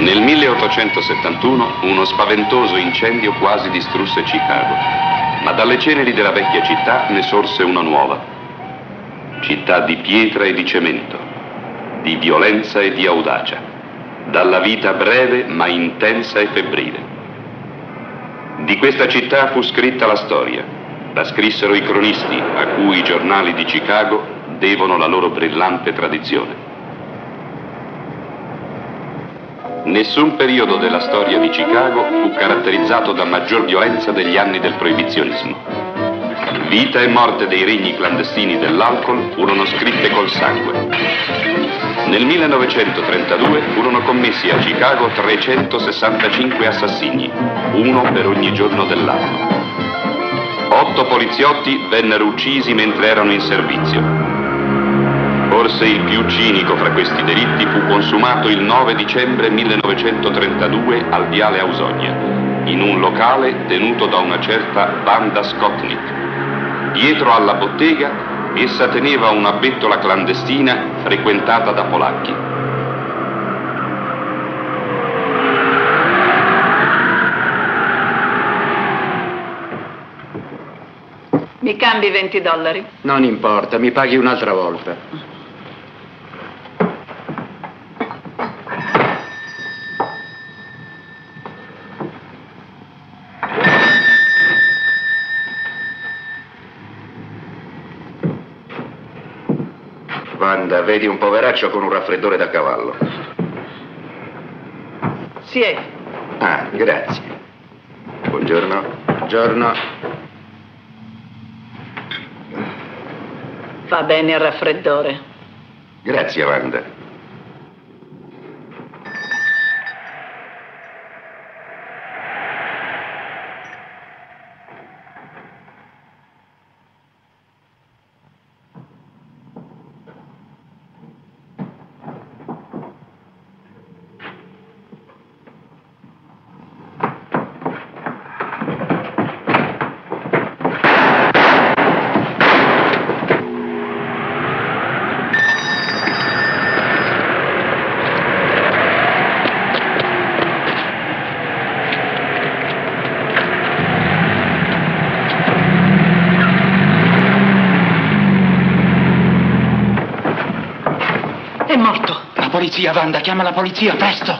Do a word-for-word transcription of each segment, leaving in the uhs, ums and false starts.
Nel milleottocentosettantuno uno spaventoso incendio quasi distrusse Chicago, ma dalle ceneri della vecchia città ne sorse una nuova. Città di pietra e di cemento, di violenza e di audacia, dalla vita breve ma intensa e febbrile. Di questa città fu scritta la storia, la scrissero i cronisti a cui i giornali di Chicago devono la loro brillante tradizione. Nessun periodo della storia di Chicago fu caratterizzato da maggior violenza degli anni del proibizionismo. Vita e morte dei regni clandestini dell'alcol furono scritte col sangue. Nel millenovecentotrentadue furono commessi a Chicago trecentosessantacinque assassinii, uno per ogni giorno dell'anno. Otto poliziotti vennero uccisi mentre erano in servizio. Forse il più cinico fra questi delitti fu consumato il nove dicembre millenovecentotrentadue al Viale Ausogna, in un locale tenuto da una certa Wanda Skotnik. Dietro alla bottega essa teneva una bettola clandestina frequentata da polacchi. Mi cambi venti dollari? Non importa, mi paghi un'altra volta. Wanda, vedi un poveraccio con un raffreddore da cavallo. Sì. È. Ah, grazie. Buongiorno. Buongiorno. Va bene il raffreddore. Grazie, Wanda. Polizia, Wanda, chiama la polizia, presto!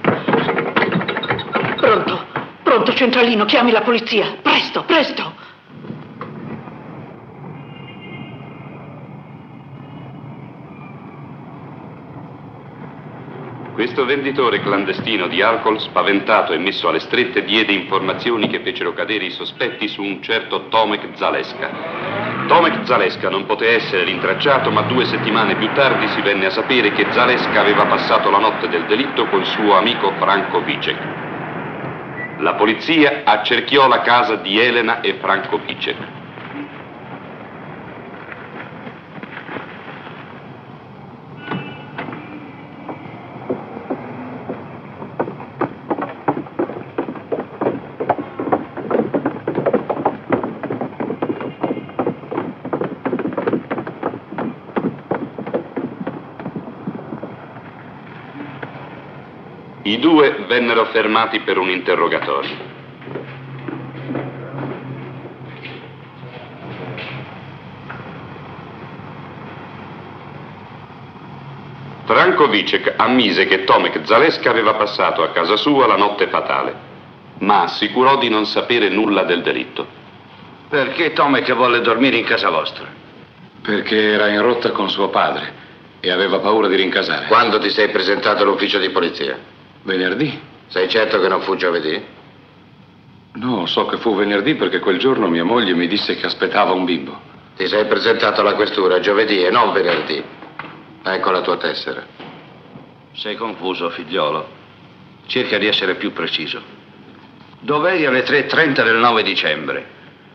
Pronto, pronto, centralino, chiami la polizia, presto, presto! Questo venditore clandestino di alcol, spaventato e messo alle strette, diede informazioni che fecero cadere i sospetti su un certo Tomek Zaleska. Tomek Zaleska non poté essere rintracciato, ma due settimane più tardi si venne a sapere che Zaleska aveva passato la notte del delitto col suo amico Franco Vicek. La polizia accerchiò la casa di Elena e Franco Vicek. I due vennero fermati per un interrogatorio. Franco Vicek ammise che Tomek Zaleska aveva passato a casa sua la notte fatale, ma assicurò di non sapere nulla del delitto. Perché Tomek volle dormire in casa vostra? Perché era in rotta con suo padre e aveva paura di rincasare. Quando ti sei presentato all'ufficio di polizia? Venerdì. Sei certo che non fu giovedì? No, so che fu venerdì perché quel giorno mia moglie mi disse che aspettava un bimbo. Ti sei presentato alla questura giovedì e non venerdì. Ecco la tua tessera. Sei confuso, figliolo. Cerca di essere più preciso. Dov'eri alle tre e trenta del nove dicembre?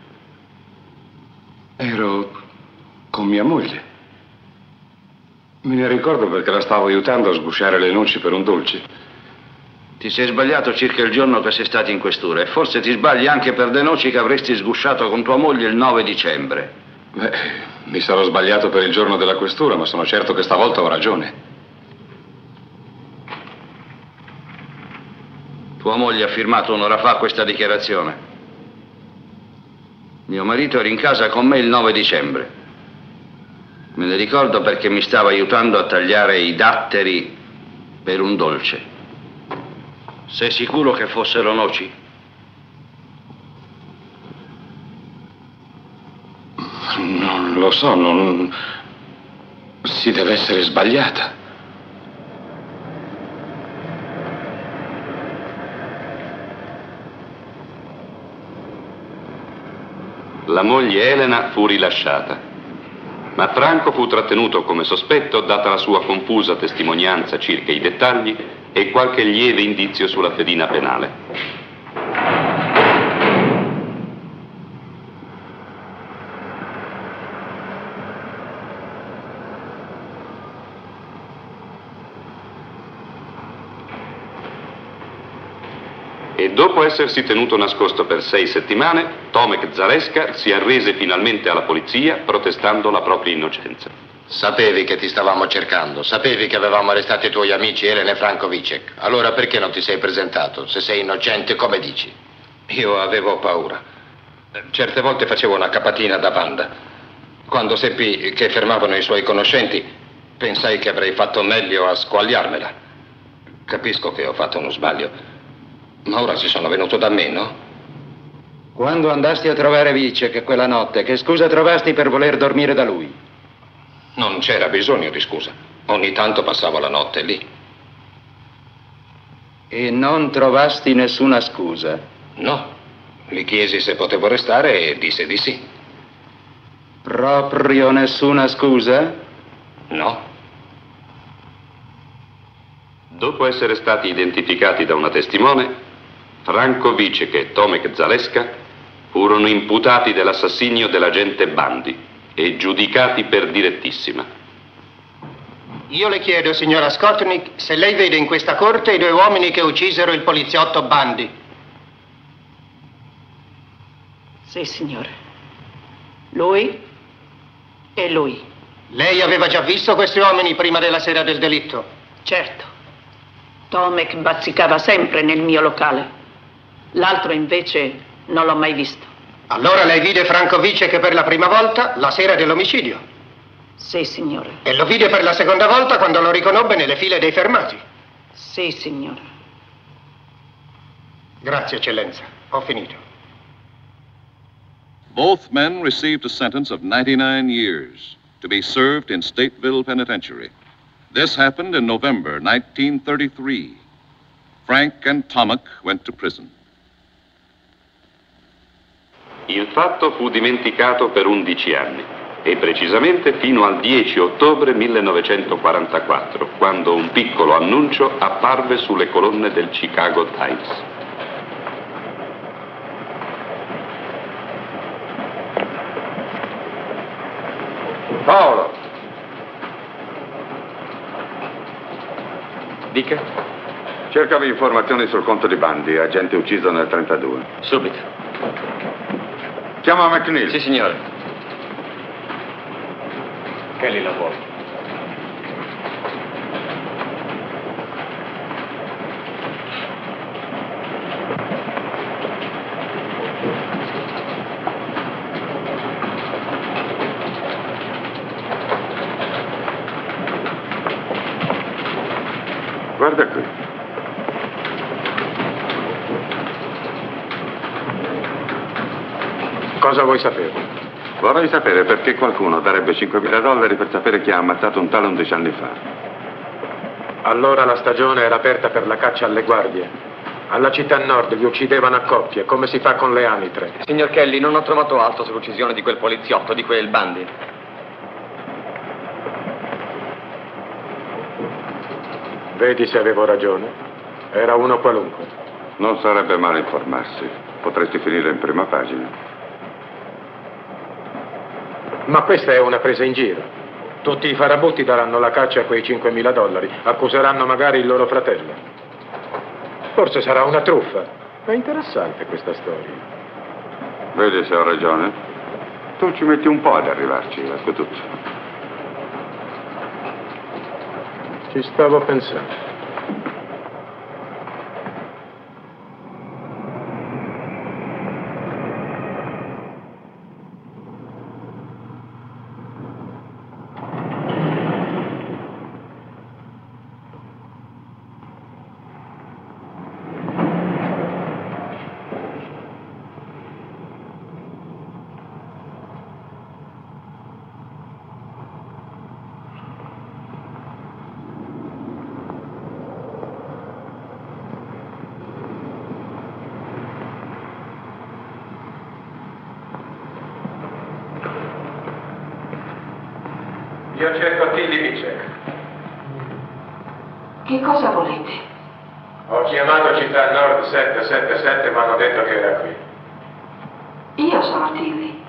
Ero con mia moglie. Me ne ricordo perché la stavo aiutando a sgusciare le noci per un dolce. Ti sei sbagliato circa il giorno che sei stato in questura e forse ti sbagli anche per le noci che avresti sgusciato con tua moglie il nove dicembre. Beh, mi sarò sbagliato per il giorno della questura, ma sono certo che stavolta ho ragione. Tua moglie ha firmato un'ora fa questa dichiarazione. Mio marito era in casa con me il nove dicembre. Me ne ricordo perché mi stava aiutando a tagliare i datteri per un dolce. Sei sicuro che fossero noci? Non lo so, non... si deve essere sbagliata. La moglie Elena fu rilasciata, ma Franco fu trattenuto come sospetto data la sua confusa testimonianza circa i dettagli e qualche lieve indizio sulla pedina penale. E dopo essersi tenuto nascosto per sei settimane, Tomek Zaleska si arrese finalmente alla polizia protestando la propria innocenza. Sapevi che ti stavamo cercando, sapevi che avevamo arrestato i tuoi amici Elena e Franco Vicek. Allora perché non ti sei presentato? Se sei innocente, come dici? Io avevo paura. Certe volte facevo una capatina da Wanda. Quando seppi che fermavano i suoi conoscenti, pensai che avrei fatto meglio a squagliarmela. Capisco che ho fatto uno sbaglio. Ma ora si sono venuto da me, no? Quando andasti a trovare Vicek quella notte, che scusa trovasti per voler dormire da lui? Non c'era bisogno di scusa. Ogni tanto passavo la notte lì. E non trovasti nessuna scusa? No. Gli chiesi se potevo restare e disse di sì. Proprio nessuna scusa? No. Dopo essere stati identificati da una testimone, Franco Vicek e Tomek Zaleska furono imputati dell'assassinio dell'agente Bandi e giudicati per direttissima. Io le chiedo, signora Skotnik, se lei vede in questa corte i due uomini che uccisero il poliziotto Bandi. Sì, signore. Lui e lui. Lei aveva già visto questi uomini prima della sera del delitto? Certo. Tomek bazzicava sempre nel mio locale. L'altro invece non l'ho mai visto. Allora lei vide Franco Vicek per la prima volta la sera dell'omicidio? Sì, signore. E lo vide per la seconda volta quando lo riconobbe nelle file dei fermati? Sì, signore. Grazie, eccellenza. Ho finito. Both men received a sentence of ninety-nine years to be served in Stateville Penitentiary. This happened in November nineteen thirty-three. Frank and Tomek went to prison. Il fatto fu dimenticato per undici anni, e precisamente fino al dieci ottobre millenovecentoquarantaquattro, quando un piccolo annuncio apparve sulle colonne del Chicago Times. Paolo! Dica? Cercavi informazioni sul conto di Bandi, agente ucciso nel trentadue. Subito. Chiama McNeil. Sì, signore. Kelly la vuole. Guarda qui. Cosa vuoi sapere? Vorrei sapere perché qualcuno darebbe cinquemila dollari per sapere chi ha ammazzato un tale undici anni fa. Allora la stagione era aperta per la caccia alle guardie. Alla città nord li uccidevano a coppie, come si fa con le anitre. Signor Kelly, non ho trovato altro sull'uccisione di quel poliziotto, di quel Bandi. Vedi se avevo ragione? Era uno qualunque. Non sarebbe male informarsi. Potresti finire in prima pagina. Ma questa è una presa in giro. Tutti i farabutti daranno la caccia a quei cinquemila dollari. Accuseranno magari il loro fratello. Forse sarà una truffa. È interessante questa storia. Vedi se ho ragione? Tu ci metti un po' ad arrivarci, ecco tutto. Ci stavo pensando. Io cerco Tilly Vicek. Che cosa volete? Ho chiamato Città Nord sette sette sette, ma hanno detto che era qui. Io sono Tilly.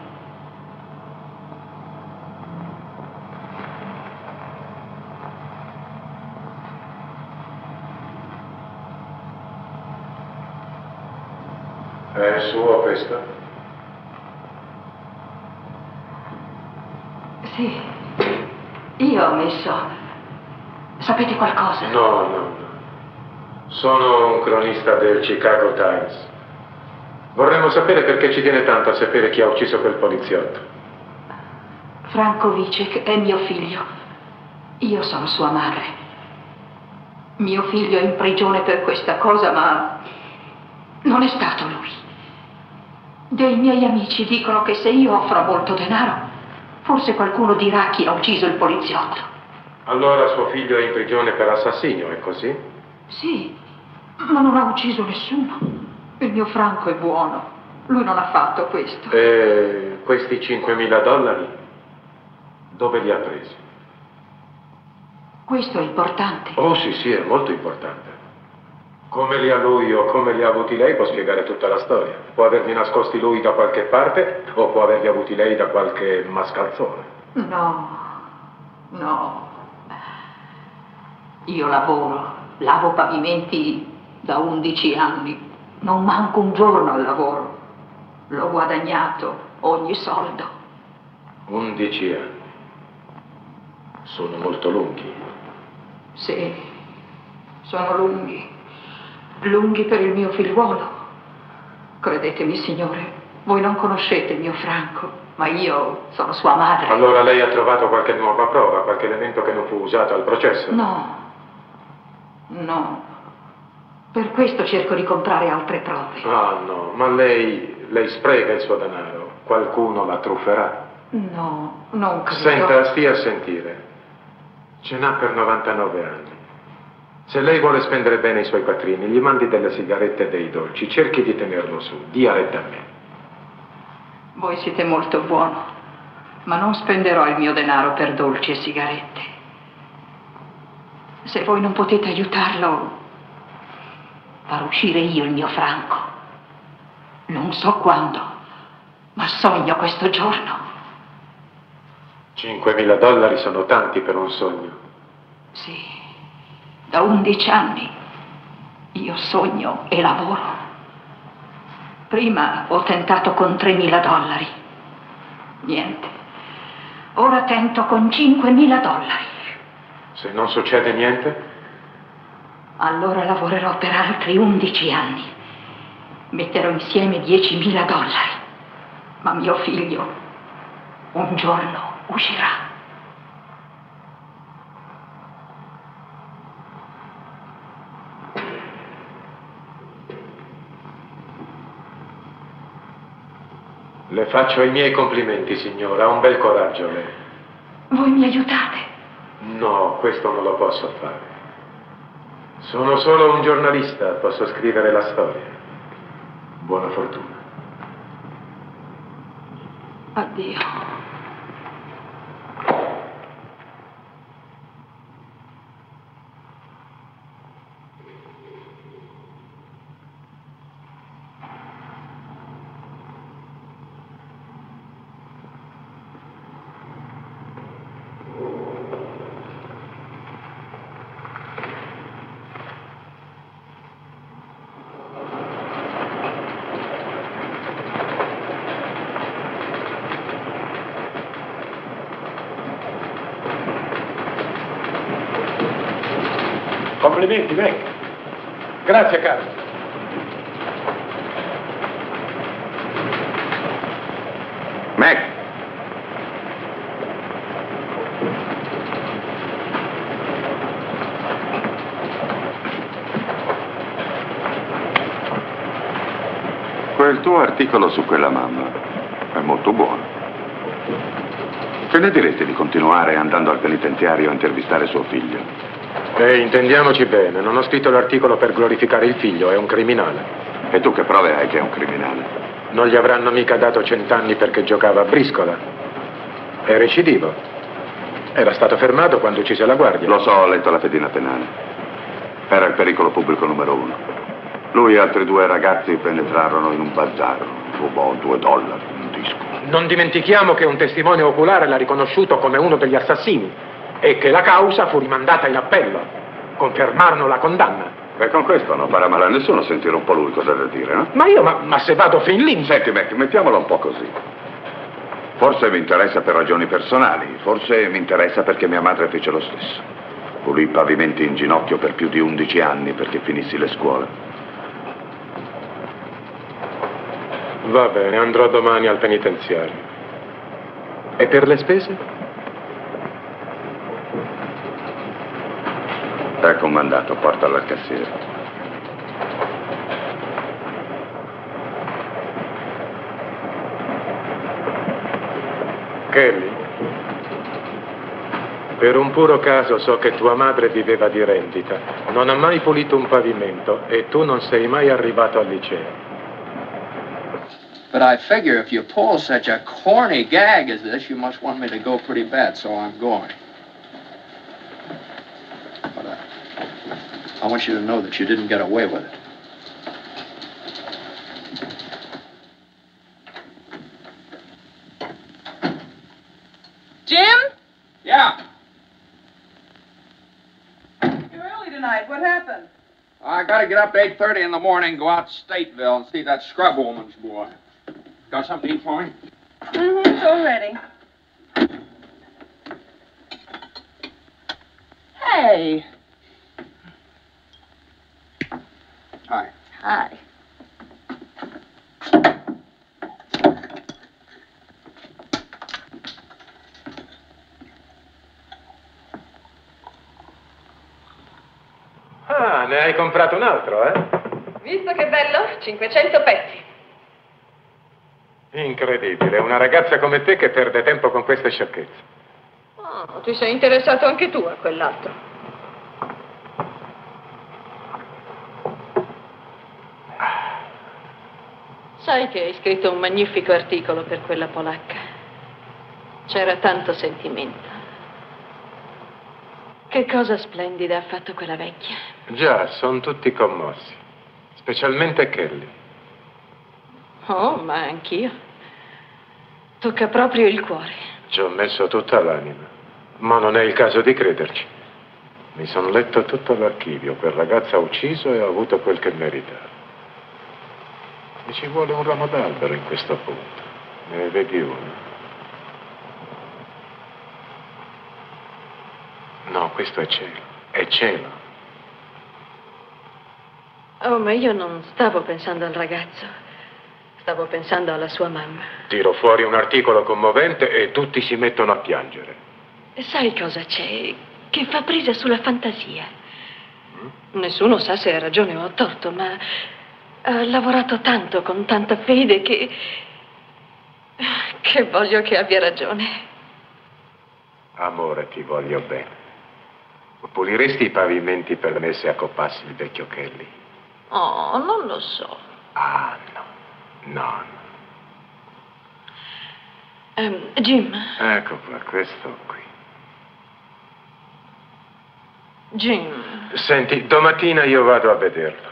È suo questo? Sì, io ho messo... Sapete qualcosa? No, no, no. Sono un cronista del Chicago Times. Vorremmo sapere perché ci tiene tanto a sapere chi ha ucciso quel poliziotto. Franco Vicek è mio figlio. Io sono sua madre. Mio figlio è in prigione per questa cosa, ma non è stato lui. Dei miei amici dicono che se io offro molto denaro, forse qualcuno dirà chi ha ucciso il poliziotto. Allora suo figlio è in prigione per assassinio, è così? Sì, ma non ha ucciso nessuno. Il mio Franco è buono. Lui non ha fatto questo. E questi cinquemila dollari dove li ha presi? Questo è importante. Oh sì, sì, è molto importante. Come li ha lui o come li ha avuti lei può spiegare tutta la storia. Può averli nascosti lui da qualche parte o può averli avuti lei da qualche mascalzone. No, no. Io lavoro, lavo pavimenti da undici anni. Non manco un giorno al lavoro. L'ho guadagnato ogni soldo. Undici anni. Sono molto lunghi. Sì, sono lunghi. Lunghi per il mio figliuolo. Credetemi, signore, voi non conoscete mio Franco, ma io sono sua madre. Allora lei ha trovato qualche nuova prova, qualche elemento che non fu usato al processo? No, no. Per questo cerco di comprare altre prove. Ah, no, ma lei, lei spreca il suo denaro. Qualcuno la trufferà. No, non credo. Senta, stia a sentire. Ce n'ha per novantanove anni. Se lei vuole spendere bene i suoi quattrini, gli mandi delle sigarette e dei dolci. Cerchi di tenerlo su. Dia retta a me. Voi siete molto buono, ma non spenderò il mio denaro per dolci e sigarette. Se voi non potete aiutarlo, farò uscire io il mio Franco. Non so quando, ma sogno questo giorno. cinquemila dollari sono tanti per un sogno. Sì. Da undici anni io sogno e lavoro. Prima ho tentato con tremila dollari. Niente. Ora tento con cinquemila dollari. Se non succede niente? Allora lavorerò per altri undici anni. Metterò insieme diecimila dollari. Ma mio figlio un giorno uscirà. Le faccio i miei complimenti, signora. Ha un bel coraggio lei. Voi mi aiutate? No, questo non lo posso fare. Sono solo un giornalista, posso scrivere la storia. Buona fortuna. Addio. Complimenti, Mac. Grazie, caro. Mac. Quel tuo articolo su quella mamma è molto buono. Che ne direte di continuare andando al penitenziario a intervistare suo figlio? E intendiamoci bene, non ho scritto l'articolo per glorificare il figlio, è un criminale. E tu che prove hai che è un criminale? Non gli avranno mica dato cent'anni perché giocava a briscola. È recidivo. Era stato fermato quando uccise la guardia. Lo so, ho letto la fedina penale. Era il pericolo pubblico numero uno. Lui e altri due ragazzi penetrarono in un bazar. Rubò due dollari, un disco. Non dimentichiamo che un testimone oculare l'ha riconosciuto come uno degli assassini e che la causa fu rimandata in appello. Confermarono la condanna. E con questo non farà male a nessuno sentire un po' lui cosa da dire, no? Ma io, ma, ma se vado fin lì... Senti, Mac, mettiamola un po' così. Forse mi interessa per ragioni personali, forse mi interessa perché mia madre fece lo stesso. Pulì i pavimenti in ginocchio per più di undici anni perché finissi le scuole. Va bene, andrò domani al penitenziario. E per le spese? Ecco un mandato, portalo al cassiere. Kelly, per un puro caso so che tua madre viveva di rendita, non ha mai pulito un pavimento e tu non sei mai arrivato al liceo. But I figure if you pull such a corny gag as this, you must want me to go pretty bad, so I'm going. But uh, I want you to know that you didn't get away with it. Jim? Yeah. You're early tonight. What happened? I gotta get up at eight thirty in the morning, go out to Stateville and see that scrub woman's boy. Got something to eat for me? Mm-hmm, it's all ready. Hey. Hi. Hi. Ah, ne hai comprato un altro, eh? Visto che bello? cinquecento pezzi. Incredibile, una ragazza come te che perde tempo con queste sciocchezze. Oh, ti sei interessato anche tu a quell'altro. Sai che hai scritto un magnifico articolo per quella polacca. C'era tanto sentimento. Che cosa splendida ha fatto quella vecchia. Già, sono tutti commossi, specialmente Kelly. Oh, ma anch'io. Tocca proprio il cuore. Ci ho messo tutta l'anima, ma non è il caso di crederci. Mi sono letto tutto l'archivio, quel ragazzo ha ucciso e ha avuto quel che meritava. E ci vuole un ramo d'albero in questo punto. Ne vedi uno? No, questo è cielo. È cielo. Oh, ma io non stavo pensando al ragazzo. Stavo pensando alla sua mamma. Tiro fuori un articolo commovente e tutti si mettono a piangere. E sai cosa c'è? Che fa presa sulla fantasia. Mm? Nessuno sa se ha ragione o ha torto, ma ha lavorato tanto, con tanta fede, che... che voglio che abbia ragione. Amore, ti voglio bene. Puliresti i pavimenti per me se accoppassi il vecchio Kelly? Oh, non lo so. Ah, no. No. Um, Jim. Ecco qua, questo qui. Jim. Senti, domattina io vado a vederlo.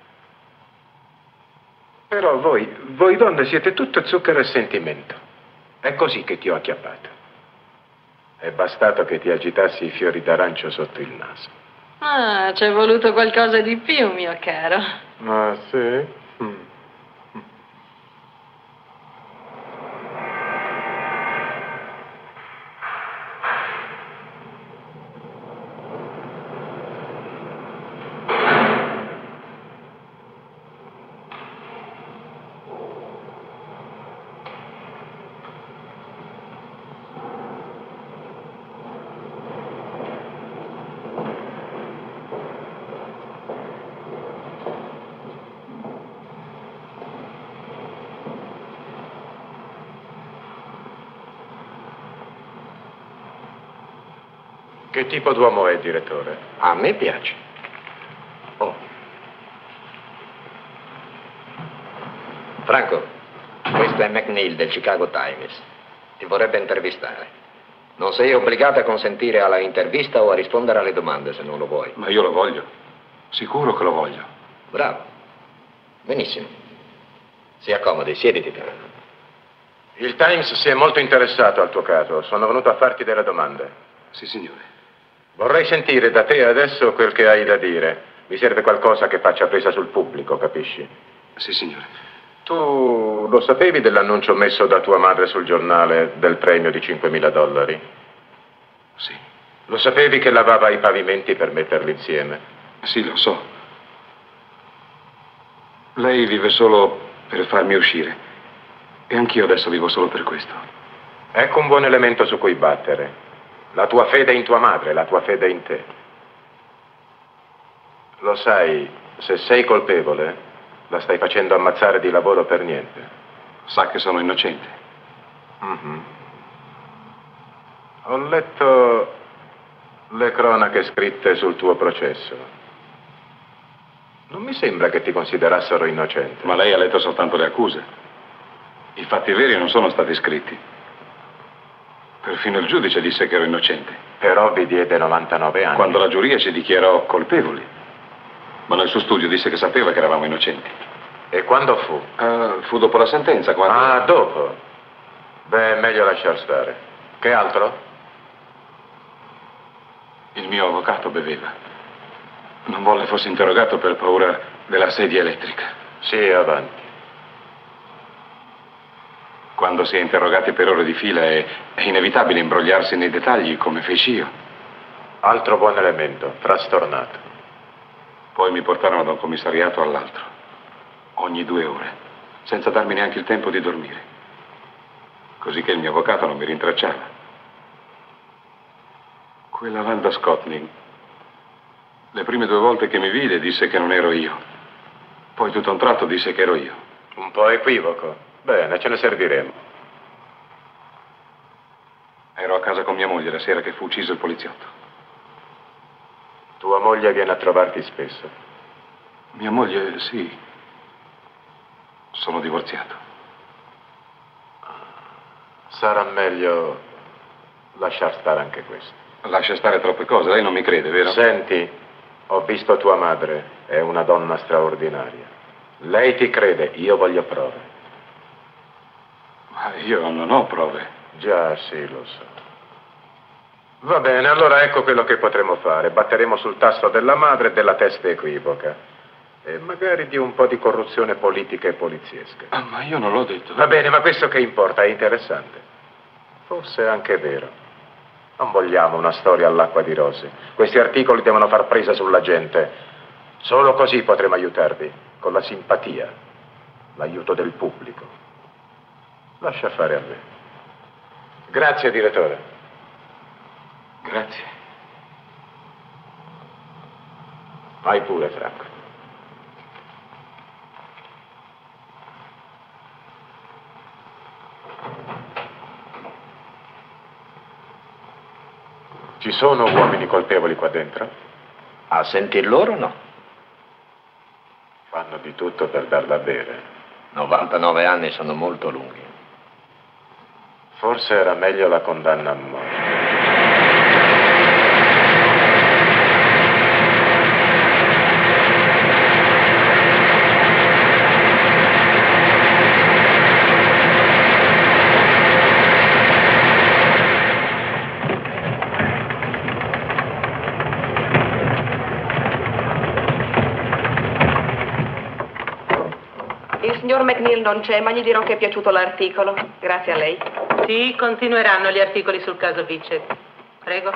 Però voi, voi donne siete tutto zucchero e sentimento. È così che ti ho acchiappato. È bastato che ti agitassi i fiori d'arancio sotto il naso. Ah, c'è voluto qualcosa di più, mio caro. Ah, sì? Mm. Che tipo d'uomo è, direttore? A me piace. Oh. Franco, questo è McNeil del Chicago Times. Ti vorrebbe intervistare. Non sei obbligato a consentire alla intervista o a rispondere alle domande se non lo vuoi. Ma io lo voglio. Sicuro che lo voglio. Bravo. Benissimo. Si accomodi, siediti. Il Times si è molto interessato al tuo caso. Sono venuto a farti delle domande. Sì, signore. Vorrei sentire da te adesso quel che hai da dire. Mi serve qualcosa che faccia presa sul pubblico, capisci? Sì, signore. Tu lo sapevi dell'annuncio messo da tua madre sul giornale del premio di cinquemila dollari? Sì. Lo sapevi che lavava i pavimenti per metterli insieme? Sì, lo so. Lei vive solo per farmi uscire. E anch'io adesso vivo solo per questo. Ecco un buon elemento su cui battere. La tua fede in tua madre, la tua fede in te. Lo sai, se sei colpevole, la stai facendo ammazzare di lavoro per niente. Sa che sono innocente. Mm-hmm. Ho letto le cronache scritte sul tuo processo. Non mi sembra che ti considerassero innocente. Ma lei ha letto soltanto le accuse. I fatti veri non sono stati scritti. Perfino il giudice disse che ero innocente. Però vi diede novantanove anni. Quando la giuria ci dichiarò colpevoli. Ma nel suo studio disse che sapeva che eravamo innocenti. E quando fu? Uh, fu dopo la sentenza, quando... Ah, dopo? Beh, è meglio lasciar stare. Che altro? Il mio avvocato beveva. Non volle fosse interrogato per paura della sedia elettrica. Sì, avanti. Quando si è interrogati per ore di fila è, è inevitabile imbrogliarsi nei dettagli, come feci io. Altro buon elemento, frastornato. Poi mi portarono da un commissariato all'altro, ogni due ore, senza darmi neanche il tempo di dormire. Così che il mio avvocato non mi rintracciava. Quella Wanda Scotning, le prime due volte che mi vide disse che non ero io. Poi tutto a un tratto disse che ero io. Un po' equivoco. Bene, ce ne serviremo. Ero a casa con mia moglie la sera che fu ucciso il poliziotto. Tua moglie viene a trovarti spesso? Mia moglie, sì. Sono divorziato. Sarà meglio lasciar stare anche questo. Lascia stare troppe cose, lei non mi crede, vero? Senti, ho visto tua madre, è una donna straordinaria. Lei ti crede, io voglio prove. Ma io non ho prove. Già, sì, lo so. Va bene, allora ecco quello che potremo fare. Batteremo sul tasto della madre e della testa equivoca. E magari di un po' di corruzione politica e poliziesca. Ah, ma io non l'ho detto. Va bene, ma questo che importa? È interessante. Forse è anche vero. Non vogliamo una storia all'acqua di rose. Questi articoli devono far presa sulla gente. Solo così potremo aiutarvi, con la simpatia, l'aiuto del pubblico. Lascia fare a me. Grazie, direttore. Grazie. Vai pure, Franco. Ci sono uomini colpevoli qua dentro? A sentir loro no. Fanno di tutto per darla a bere. novantanove anni sono molto lunghi. Forse era meglio la condanna a morte. Il signor McNeil non c'è, ma gli dirò che è piaciuto l'articolo. Grazie a lei. Sì, continueranno gli articoli sul caso Vicek. Prego.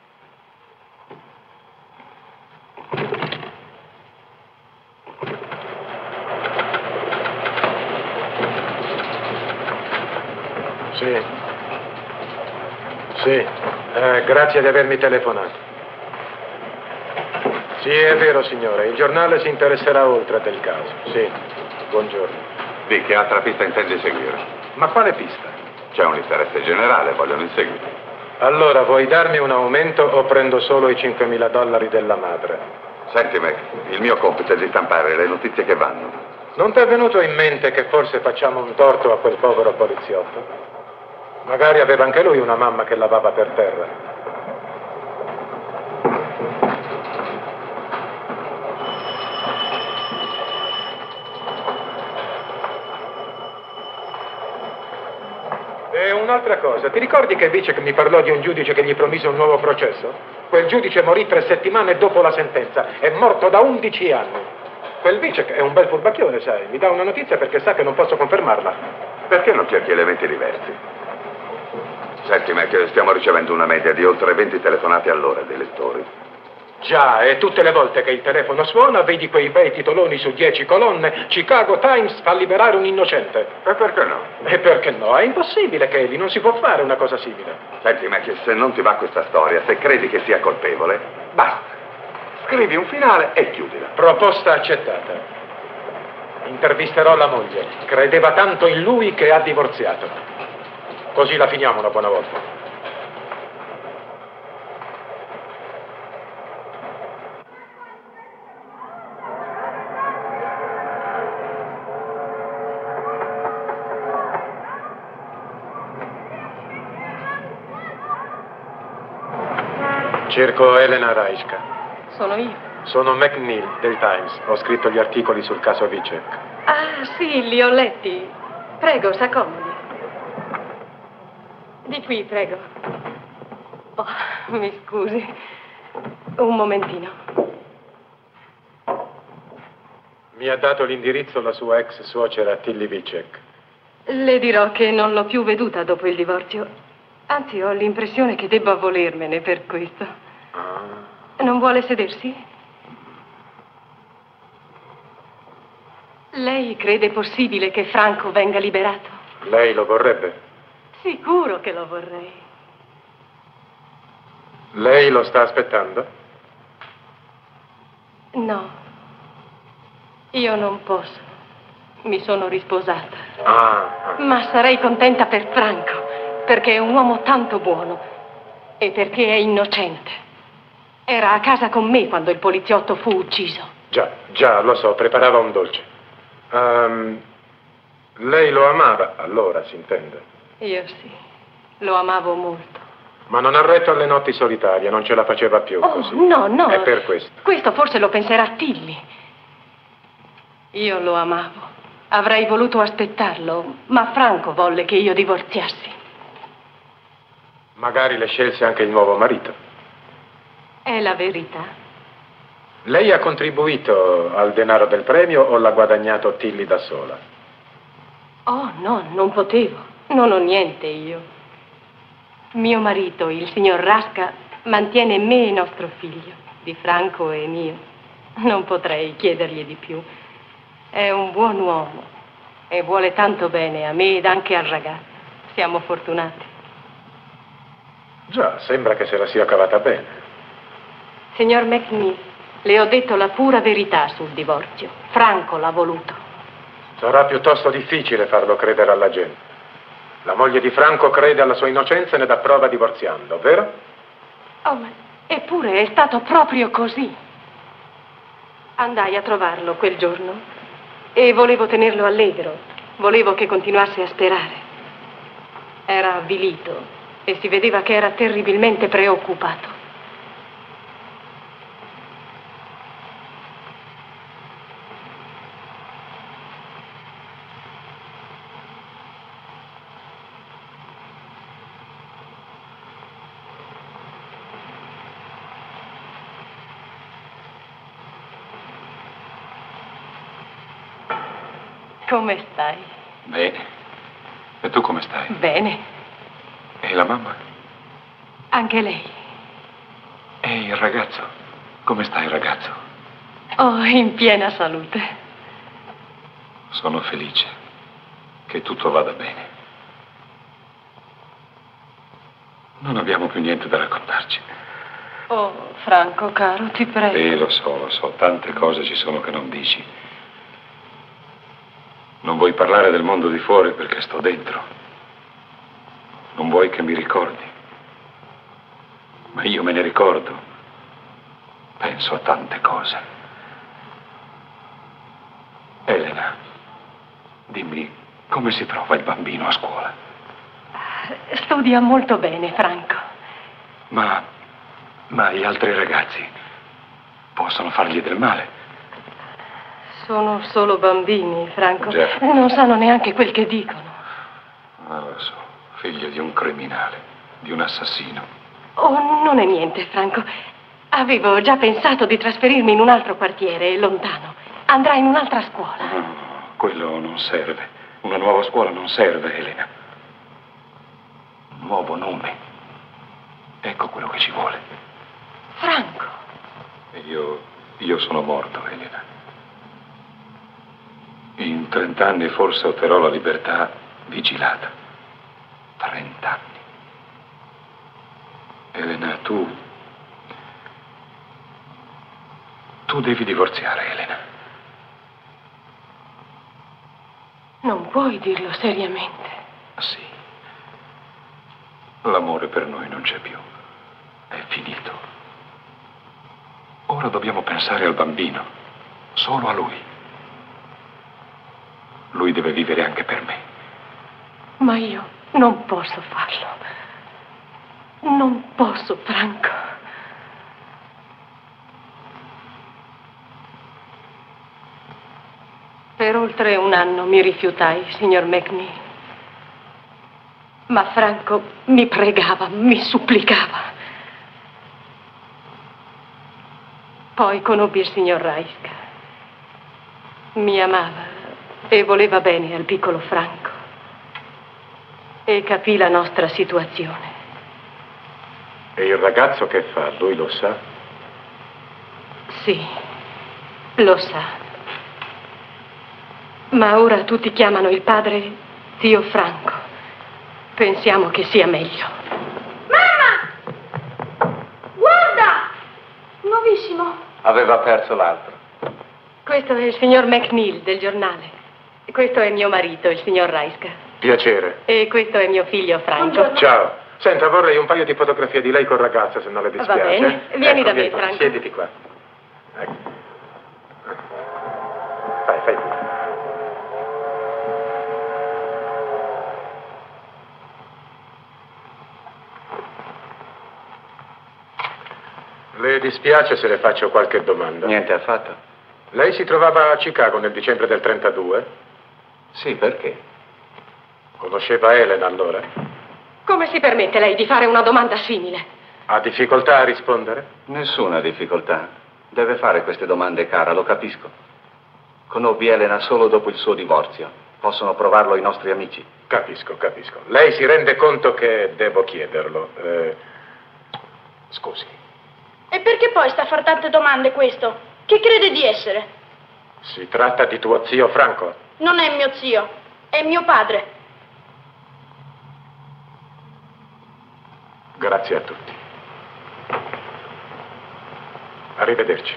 Sì. Sì. Eh, grazie di avermi telefonato. Sì, è vero, signore. Il giornale si interesserà oltre del caso. Sì. Buongiorno. Di che altra pista intendi seguire? Ma quale pista? C'è un interesse generale, vogliono il seguito. Allora, vuoi darmi un aumento o prendo solo i cinquemila dollari della madre? Senti, Mac, il mio compito è di stampare le notizie che vanno. Non ti è venuto in mente che forse facciamo un torto a quel povero poliziotto? Magari aveva anche lui una mamma che lavava per terra. E un'altra cosa, ti ricordi che Vicek mi parlò di un giudice che gli promise un nuovo processo? Quel giudice morì tre settimane dopo la sentenza, è morto da undici anni. Quel Vicek è un bel furbacchione, sai, mi dà una notizia perché sa che non posso confermarla. Perché non cerchi elementi diversi? Senti, Mac, stiamo ricevendo una media di oltre venti telefonate all'ora dei lettori. Già, e tutte le volte che il telefono suona vedi quei bei titoloni su dieci colonne. Chicago Times fa liberare un innocente. E perché no? E perché no? È impossibile, Kelly, non si può fare una cosa simile. Senti, Mac, se non ti va questa storia, se credi che sia colpevole, basta. Scrivi un finale e chiudila. Proposta accettata. Intervisterò la moglie. Credeva tanto in lui che ha divorziato. Così la finiamo una buona volta. Cerco Elena Rajska. Sono io. Sono McNeil del Times. Ho scritto gli articoli sul caso Vicek. Ah, sì, li ho letti. Prego, s'accomodi. Di qui, prego. Oh, mi scusi. Un momentino. Mi ha dato l'indirizzo la sua ex suocera Tilly Vicek. Le dirò che non l'ho più veduta dopo il divorzio. Anzi, ho l'impressione che debba volermene per questo. Ah. Non vuole sedersi? Lei crede possibile che Franco venga liberato? Lei lo vorrebbe? Sicuro che lo vorrei. Lei lo sta aspettando? No. Io non posso. Mi sono risposata. Ah, ah. Ma sarei contenta per Franco, perché è un uomo tanto buono e perché è innocente. Era a casa con me quando il poliziotto fu ucciso. Già, già, lo so, preparava un dolce. Um, lei lo amava, allora si intende. Io sì, lo amavo molto. Ma non ha retto alle notti solitarie, non ce la faceva più Oh, così. no, no. È per questo. Questo forse lo penserà Tilly. Io lo amavo. Avrei voluto aspettarlo, ma Franco volle che io divorziassi. Magari le scelse anche il nuovo marito. È la verità. Lei ha contribuito al denaro del premio o l'ha guadagnato Tilly da sola? Oh, no, non potevo. Non ho niente io. Mio marito, il signor Rasca, mantiene me e nostro figlio, di Franco e mio. Non potrei chiedergli di più. È un buon uomo e vuole tanto bene a me ed anche al ragazzo. Siamo fortunati. Già, sembra che se la sia cavata bene. Signor McNeil, le ho detto la pura verità sul divorzio. Franco l'ha voluto. Sarà piuttosto difficile farlo credere alla gente. La moglie di Franco crede alla sua innocenza e ne dà prova divorziando, vero? Oh, ma eppure è stato proprio così. Andai a trovarlo quel giorno e volevo tenerlo allegro. Volevo che continuasse a sperare. Era avvilito e si vedeva che era terribilmente preoccupato. Come stai? Bene. E tu come stai? Bene. E la mamma? Anche lei. E il ragazzo? Come sta il ragazzo? Oh, in piena salute. Sono felice che tutto vada bene. Non abbiamo più niente da raccontarci. Oh, Franco, caro, ti prego. Eh, lo so, lo so, tante cose ci sono che non dici. Non vuoi parlare del mondo di fuori perché sto dentro. Non vuoi che mi ricordi. Ma io me ne ricordo. Penso a tante cose. Elena, dimmi, come si trova il bambino a scuola? studia molto bene, Franco. Ma, ma gli altri ragazzi possono fargli del male? Sono solo bambini, Franco. Già. Non sanno neanche quel che dicono. Ah, lo so, figlio di un criminale, di un assassino. Oh, non è niente, Franco. Avevo già pensato di trasferirmi in un altro quartiere, lontano. Andrà in un'altra scuola. No, quello non serve. Una nuova scuola non serve, Elena. Un nuovo nome. Ecco quello che ci vuole. Franco. E io, io sono morto, Elena. In trent'anni forse otterrò la libertà vigilata. Trent'anni. Elena, tu... Tu devi divorziare, Elena. Non puoi dirlo seriamente. Sì. L'amore per noi non c'è più. È finito. Ora dobbiamo pensare al bambino. Solo a lui. Lui deve vivere anche per me. Ma io non posso farlo. Non posso, Franco. Per oltre un anno mi rifiutai, signor McNeil. Ma Franco mi pregava, mi supplicava. Poi conobbi il signor Raiska. Mi amava e voleva bene al piccolo Franco. E capì la nostra situazione. E il ragazzo che fa? Lui lo sa? Sì, lo sa. Ma ora tutti chiamano il padre zio Franco. Pensiamo che sia meglio. Mamma! Guarda! Nuovissimo. Aveva perso l'altro. Questo è il signor McNeil del giornale. Questo è mio marito, il signor Raiska. Piacere. E questo è mio figlio Franco. Ciao. Senta, vorrei un paio di fotografie di lei col ragazzo, se non le dispiace. Va bene. Vieni ecco, da me, vieni qua. Franco. Siediti qua. Ecco. Fai, fai tu. Le dispiace se le faccio qualche domanda? Niente affatto. Lei si trovava a Chicago nel dicembre del trentadue? Sì, perché? Conosceva Elena allora? Come si permette lei di fare una domanda simile? Ha difficoltà a rispondere? Nessuna difficoltà. Deve fare queste domande, cara, lo capisco. Conobbi Elena solo dopo il suo divorzio. Possono provarlo i nostri amici. Capisco, capisco. Lei si rende conto che devo chiederlo. Eh, scusi. E perché poi sta a far tante domande questo? Chi crede di essere? Si tratta di tuo zio Franco? Non è mio zio, è mio padre. Grazie a tutti. Arrivederci.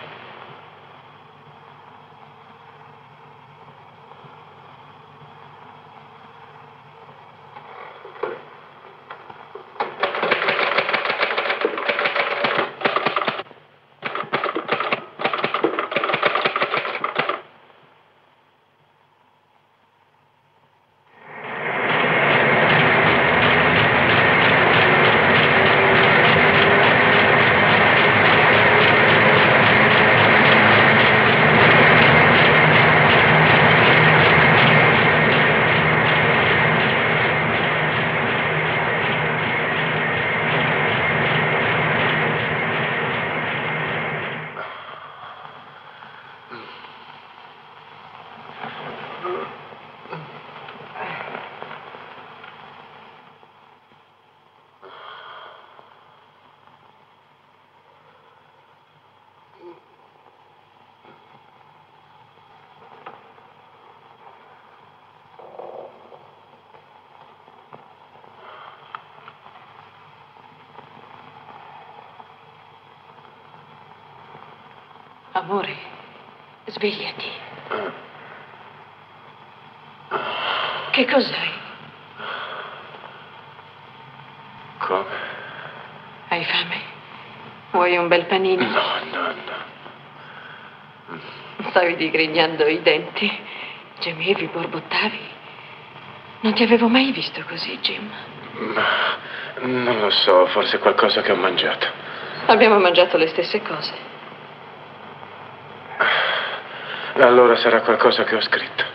Amore, svegliati. Che cos'hai? Come? Hai fame? Vuoi un bel panino? No, no, no. Stavi digrignando i denti, gemevi, borbottavi. Non ti avevo mai visto così, Jim. Ma non lo so, forse qualcosa che ho mangiato. Abbiamo mangiato le stesse cose. Allora sarà qualcosa che ho scritto.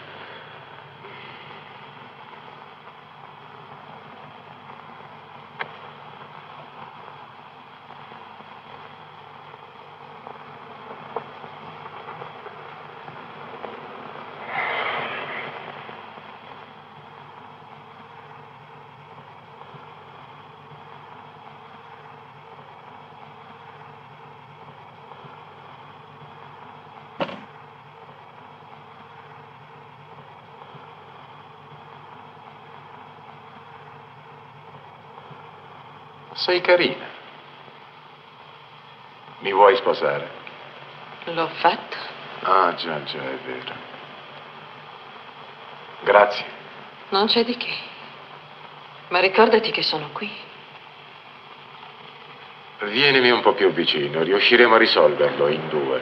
Sei carina. Mi vuoi sposare? L'ho fatto. Ah, già, già, è vero. Grazie. Non c'è di che. Ma ricordati che sono qui. Vienimi un po' più vicino, riusciremo a risolverlo in due.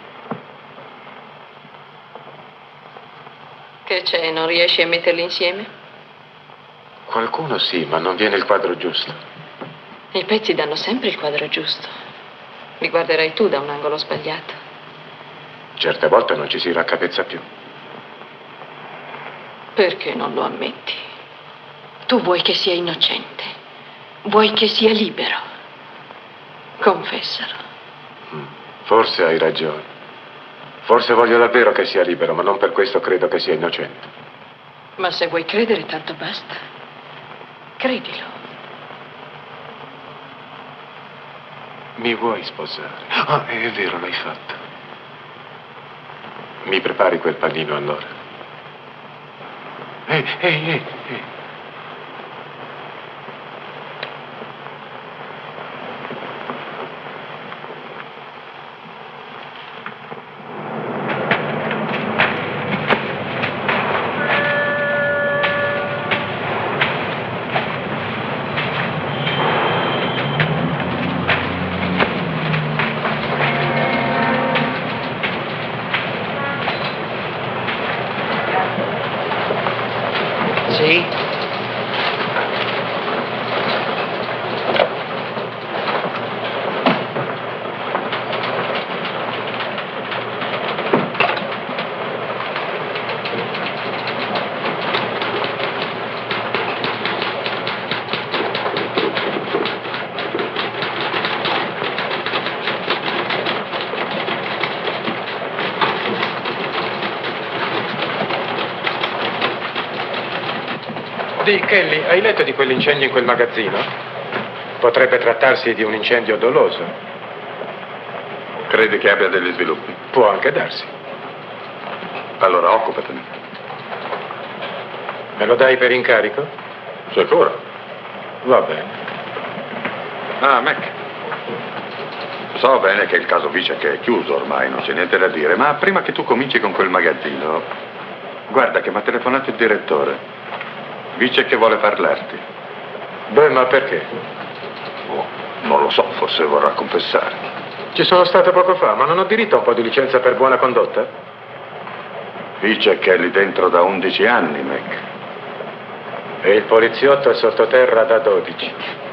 Che c'è, non riesci a metterli insieme? Qualcuno sì, ma non viene il quadro giusto. I pezzi danno sempre il quadro giusto. Li guarderai tu da un angolo sbagliato. Certe volte non ci si raccapezza più. Perché non lo ammetti? Tu vuoi che sia innocente. Vuoi che sia libero. Confessalo. Forse hai ragione. Forse voglio davvero che sia libero, ma non per questo credo che sia innocente. Ma se vuoi credere, tanto basta. Credilo. Mi vuoi sposare? Ah, è vero, l'hai fatto. Mi prepari quel panino allora? Ehi, ehi, ehi, ehi. Di Kelly, hai letto di quell'incendio in quel magazzino? Potrebbe trattarsi di un incendio doloso. Credi che abbia degli sviluppi? Può anche darsi. Allora occupatene. Me lo dai per incarico? Sicuro. Va bene. Ah, Mac. So bene che il caso Vicek è chiuso ormai, non c'è niente da dire, ma prima che tu cominci con quel magazzino, guarda che mi ha telefonato il direttore. Dice che vuole parlarti. Beh, ma perché? Oh, non lo so, forse vorrà confessare. Ci sono stato poco fa, ma non ho diritto a un po' di licenza per buona condotta? Dice che è lì dentro da undici anni, Mac. E il poliziotto è sottoterra da dodici.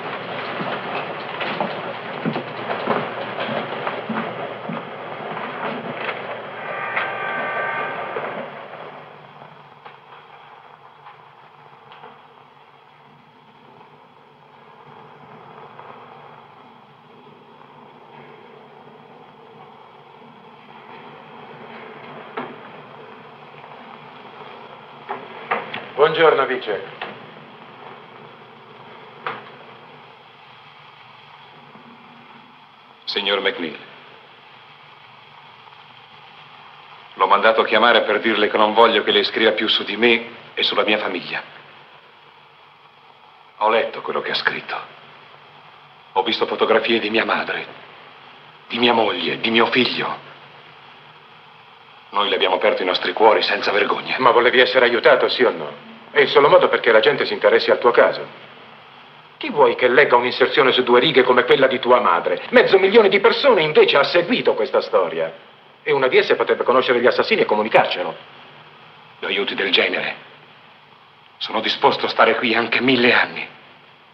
Buongiorno, Vice. Signor McNeil, l'ho mandato a chiamare per dirle che non voglio che lei scriva più su di me e sulla mia famiglia. Ho letto quello che ha scritto. Ho visto fotografie di mia madre, di mia moglie, di mio figlio. Noi le abbiamo aperto i nostri cuori senza vergogna. Ma volevi essere aiutato, sì o no? È il solo modo perché la gente si interessi al tuo caso. Chi vuoi che legga un'inserzione su due righe come quella di tua madre? Mezzo milione di persone invece ha seguito questa storia. E una di esse potrebbe conoscere gli assassini e comunicarcelo. Lo aiuti del genere. Sono disposto a stare qui anche mille anni.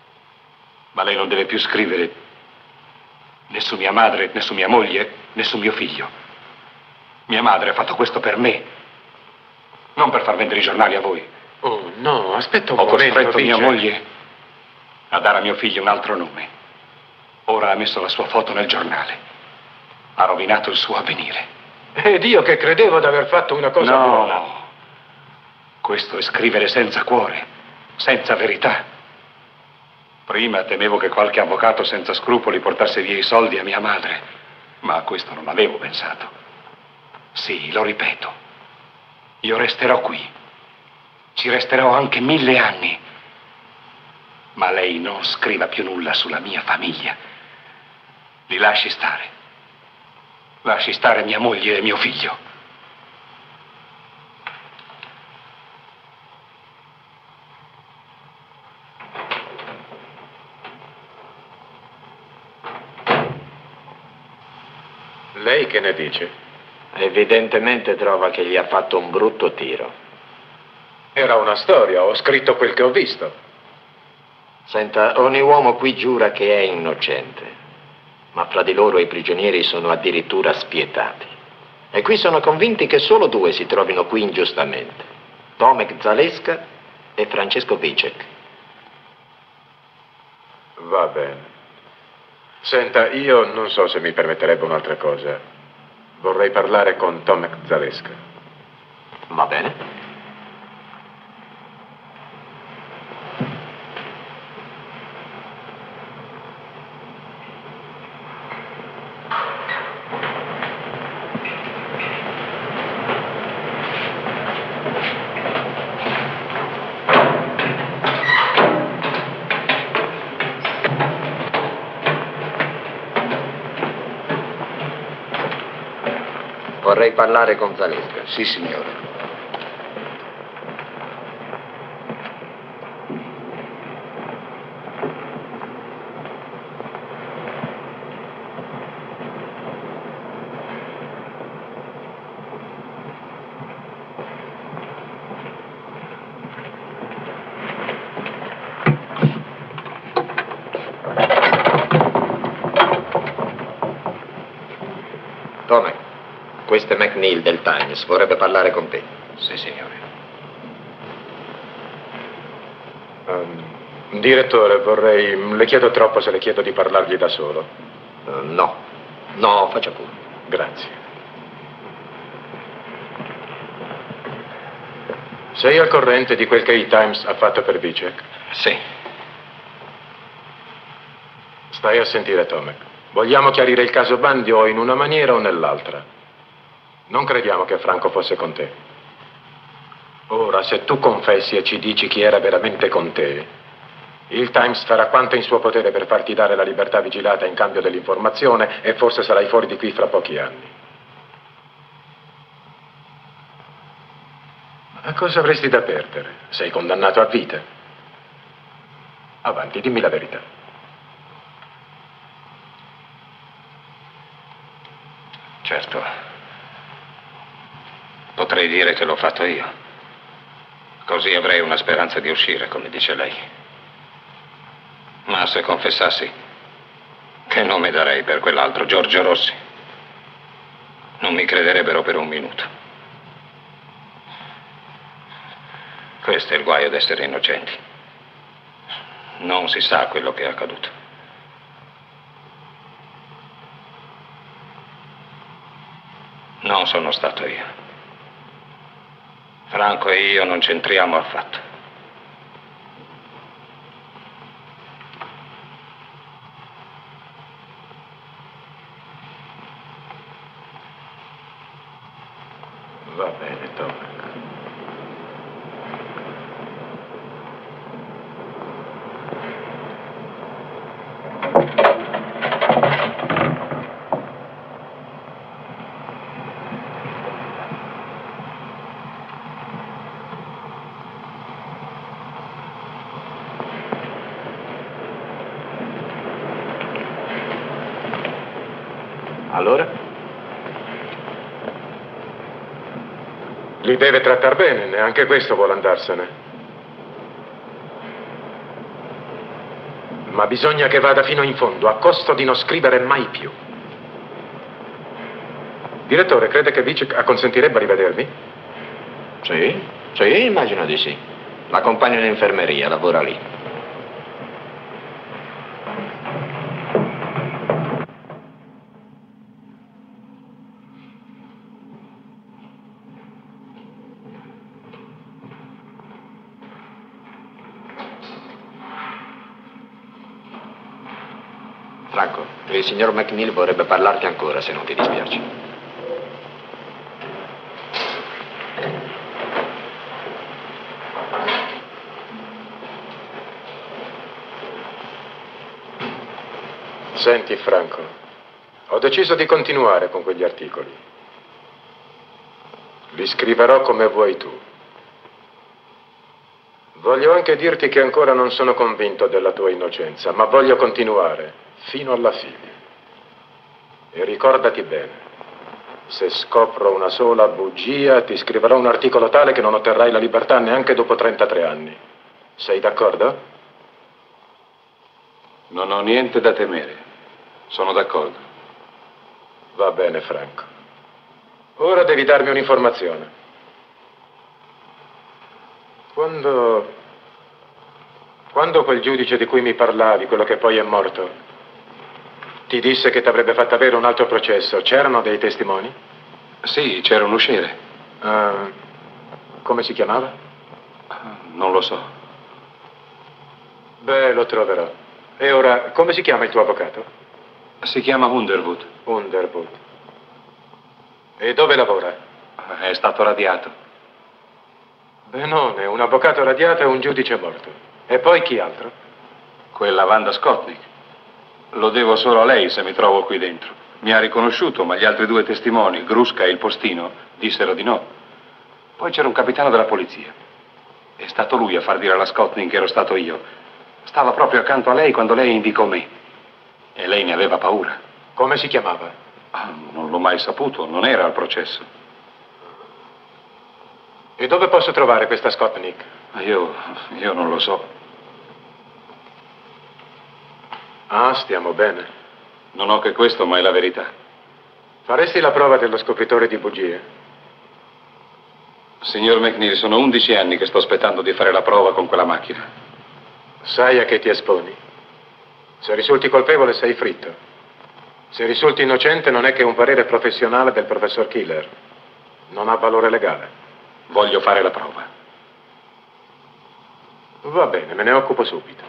Ma lei non deve più scrivere né su mia madre, né su mia moglie, né su mio figlio. Mia madre ha fatto questo per me, non per far vendere i giornali a voi. Oh, no, aspetta un Ho momento, costretto mia Vice. moglie a dare a mio figlio un altro nome. Ora ha messo la sua foto nel giornale. Ha rovinato il suo avvenire. Ed io che credevo di aver fatto una cosa no, buona. No, questo è scrivere senza cuore, senza verità. Prima temevo che qualche avvocato senza scrupoli portasse via i soldi a mia madre, ma a questo non avevo pensato. Sì, lo ripeto, io resterò qui. Ci resterò anche mille anni. Ma lei non scriva più nulla sulla mia famiglia. Li lasci stare. Lasci stare mia moglie e mio figlio. Lei che ne dice? Evidentemente trova che gli ha fatto un brutto tiro. Era una storia, ho scritto quel che ho visto. Senta, ogni uomo qui giura che è innocente, ma fra di loro i prigionieri sono addirittura spietati. E qui sono convinti che solo due si trovino qui ingiustamente: Tomek Zaleska e Francesco Vicek. Va bene. Senta, io non so se mi permetterebbe un'altra cosa. Vorrei parlare con Tomek Zaleska. Va bene. Vorrei parlare con Zaleska. Sì, signore. Tomek, questo è McNeil del Times, vorrebbe parlare con te. Sì, signore. Um, direttore, vorrei... Le chiedo troppo se le chiedo di parlargli da solo. Uh, no. No, faccia pure. Grazie. Sei al corrente di quel che il Times ha fatto per Vicek? Sì. Stai a sentire, Tomek. Vogliamo chiarire il caso Bundy o in una maniera o nell'altra. Non crediamo che Franco fosse con te. Ora, se tu confessi e ci dici chi era veramente con te, il Times farà quanto in suo potere per farti dare la libertà vigilata in cambio dell'informazione e forse sarai fuori di qui fra pochi anni. Ma cosa avresti da perdere? Sei condannato a vita. Avanti, dimmi la verità. Certo. Potrei dire che l'ho fatto io. Così avrei una speranza di uscire, come dice lei. Ma se confessassi, che nome darei per quell'altro, Giorgio Rossi? Non mi crederebbero per un minuto. Questo è il guaio d'essere innocenti. Non si sa quello che è accaduto. Non sono stato io. Franco e io non c'entriamo affatto. Va bene, Tomek. Allora? Li deve trattare bene, neanche questo vuole andarsene. Ma bisogna che vada fino in fondo, a costo di non scrivere mai più. Direttore, crede che Vicek acconsentirebbe a rivedermi? Sì, sì, immagino di sì. L'accompagno in infermeria, lavora lì. Franco, il signor McNeil vorrebbe parlarti ancora, se non ti dispiace. Senti, Franco, ho deciso di continuare con quegli articoli. Li scriverò come vuoi tu. Voglio anche dirti che ancora non sono convinto della tua innocenza, ma voglio continuare fino alla fine. E ricordati bene, se scopro una sola bugia, ti scriverò un articolo tale che non otterrai la libertà neanche dopo trentatré anni. Sei d'accordo? Non ho niente da temere. Sono d'accordo. Va bene, Franco. Ora devi darmi un'informazione. Quando... Quando quel giudice di cui mi parlavi, quello che poi è morto, ti disse che ti avrebbe fatto avere un altro processo, c'erano dei testimoni? Sì, c'era un usciere. Uh, come si chiamava? Non lo so. Beh, lo troverò. E ora, come si chiama il tuo avvocato? Si chiama Underwood. Underwood. E dove lavora? È stato radiato. Benone, un avvocato radiato e un giudice morto. E poi chi altro? Quella Wanda Skotnik. Lo devo solo a lei se mi trovo qui dentro. Mi ha riconosciuto, ma gli altri due testimoni, Gruska e il postino, dissero di no. Poi c'era un capitano della polizia. È stato lui a far dire alla Skotnik che ero stato io. Stava proprio accanto a lei quando lei indicò me. E lei ne aveva paura. Come si chiamava? Ah, non l'ho mai saputo, non era al processo. E dove posso trovare questa Skotnik? Io, io non lo so. Ah, stiamo bene. Non ho che questo, ma è la verità. Faresti la prova dello scopritore di bugie? Signor McNeil, sono undici anni che sto aspettando di fare la prova con quella macchina. Sai a che ti esponi? Se risulti colpevole sei fritto. Se risulti innocente non è che un parere professionale del professor Killer. Non ha valore legale. Voglio fare la prova. Va bene, me ne occupo subito.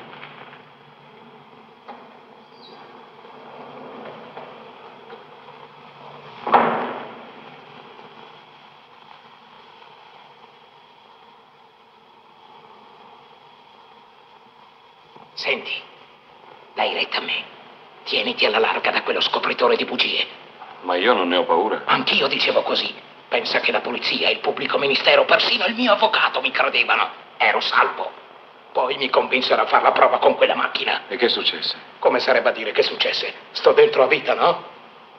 Senti, dai retta a me. Tieniti alla larga da quello scopritore di bugie. Ma io non ne ho paura. Anch'io dicevo così. Pensa che la polizia, il pubblico ministero, persino il mio avvocato mi credevano. Ero salvo. Poi mi convinsero a fare la prova con quella macchina. E che successe? Come sarebbe a dire che successe? Sto dentro a vita, no?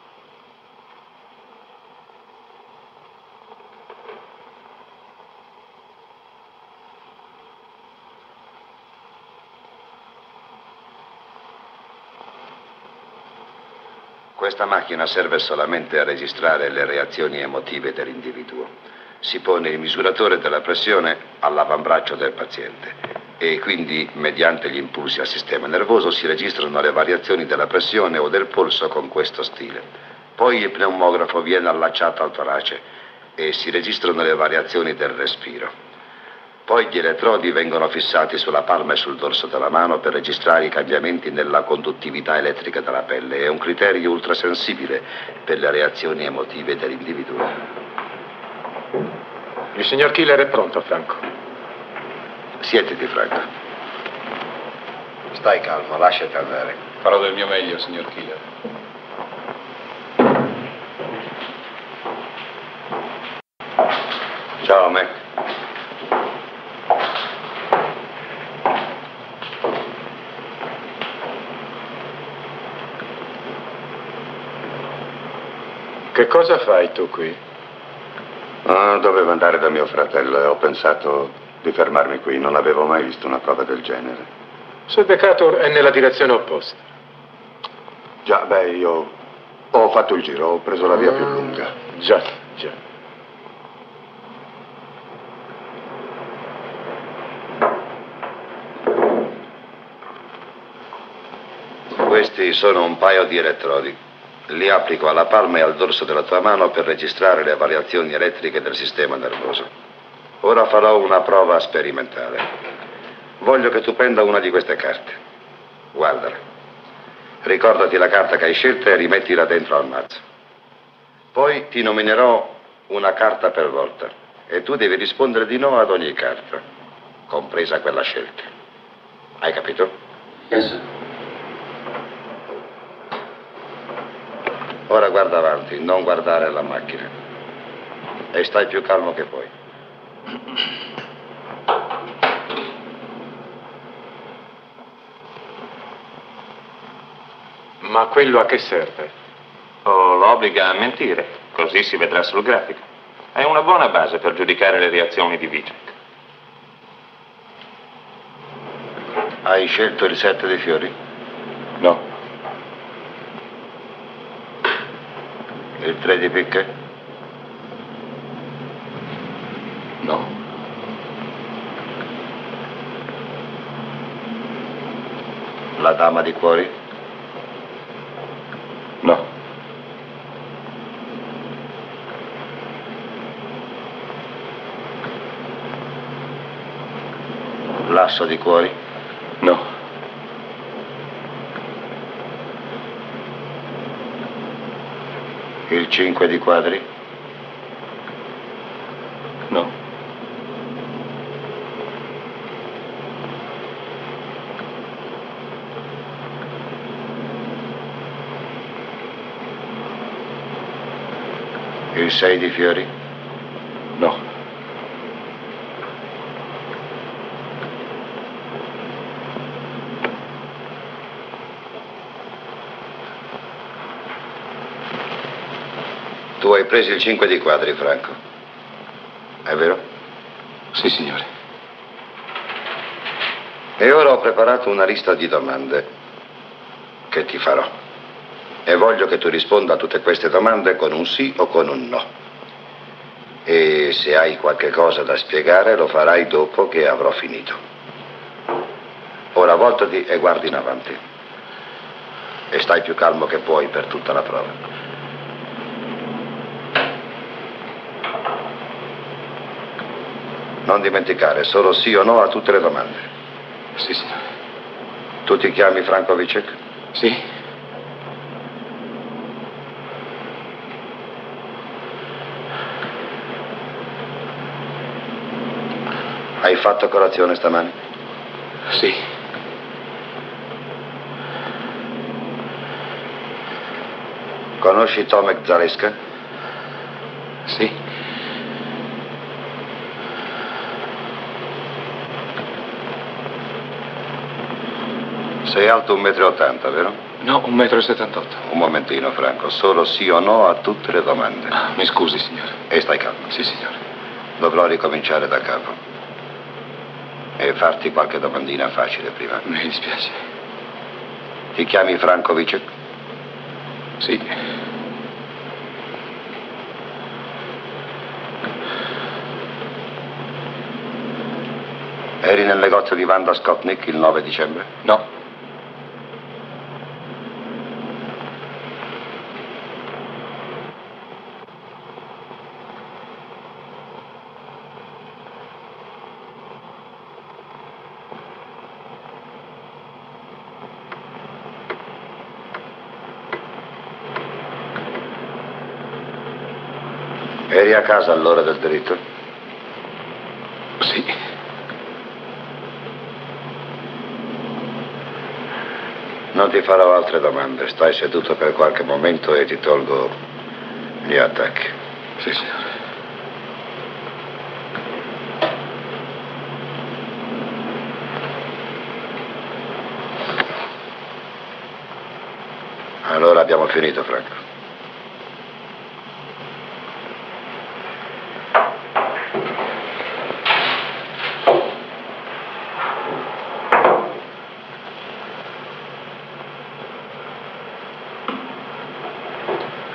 Questa macchina serve solamente a registrare le reazioni emotive dell'individuo. Si pone il misuratore della pressione all'avambraccio del paziente e quindi, mediante gli impulsi al sistema nervoso, si registrano le variazioni della pressione o del polso con questo stile. Poi il pneumografo viene allacciato al torace e si registrano le variazioni del respiro. Poi gli elettrodi vengono fissati sulla palma e sul dorso della mano per registrare i cambiamenti nella conduttività elettrica della pelle. È un criterio ultrasensibile per le reazioni emotive dell'individuo. Il signor Killer è pronto, Franco. Siediti, Franco. Stai calmo, lasciati andare. Farò del mio meglio, signor Killer. Ciao, Mac. Che cosa fai tu qui? Ah, dovevo andare da mio fratello e ho pensato di fermarmi qui. Non avevo mai visto una prova del genere. Se Decatur è nella direzione opposta. Già, beh, io ho fatto il giro, ho preso la via più lunga. Già, già. Questi sono un paio di elettrodi. Li applico alla palma e al dorso della tua mano per registrare le variazioni elettriche del sistema nervoso. Ora farò una prova sperimentale. Voglio che tu prenda una di queste carte. Guardala. Ricordati la carta che hai scelta e rimettila dentro al mazzo. Poi ti nominerò una carta per volta e tu devi rispondere di no ad ogni carta, compresa quella scelta. Hai capito? Yes. Ora guarda avanti, non guardare la macchina. E stai più calmo che puoi. Ma quello a che serve? Oh, lo obbliga a mentire, così si vedrà sul grafico. È una buona base per giudicare le reazioni di Vicek. Hai scelto il sette dei fiori? No. Il tre di picche? No. La dama di cuori? No. L'asso di cuori? No. Il cinque di quadri? No. Il sei di fiori? No. Tu hai preso il cinque di quadri, Franco. È vero? Sì, signore. E ora ho preparato una lista di domande che ti farò. E voglio che tu risponda a tutte queste domande con un sì o con un no. E se hai qualche cosa da spiegare lo farai dopo che avrò finito. Ora voltati e guardi in avanti. E stai più calmo che puoi per tutta la prova. Non dimenticare, solo sì o no a tutte le domande. Sì, signore. Tu ti chiami Franco Vicek? Sì. Hai fatto colazione stamani? Sì. Conosci Tomek Zaleska? Sì. Sei alto un metro e ottanta, vero? No, un metro e settantotto. Un momentino, Franco. Solo sì o no a tutte le domande. Ah, mi scusi, signore. E stai calmo. Sì, signore. Dovrò ricominciare da capo. E farti qualche domandina facile prima. Mi dispiace. Ti chiami Franco Vicek? Sì. Eri nel negozio di Wanda Skotnik il nove dicembre? No. Eri a casa all'ora del delitto? Sì. Non ti farò altre domande. Stai seduto per qualche momento e ti tolgo gli attacchi. Sì, signore. Allora abbiamo finito, Franco.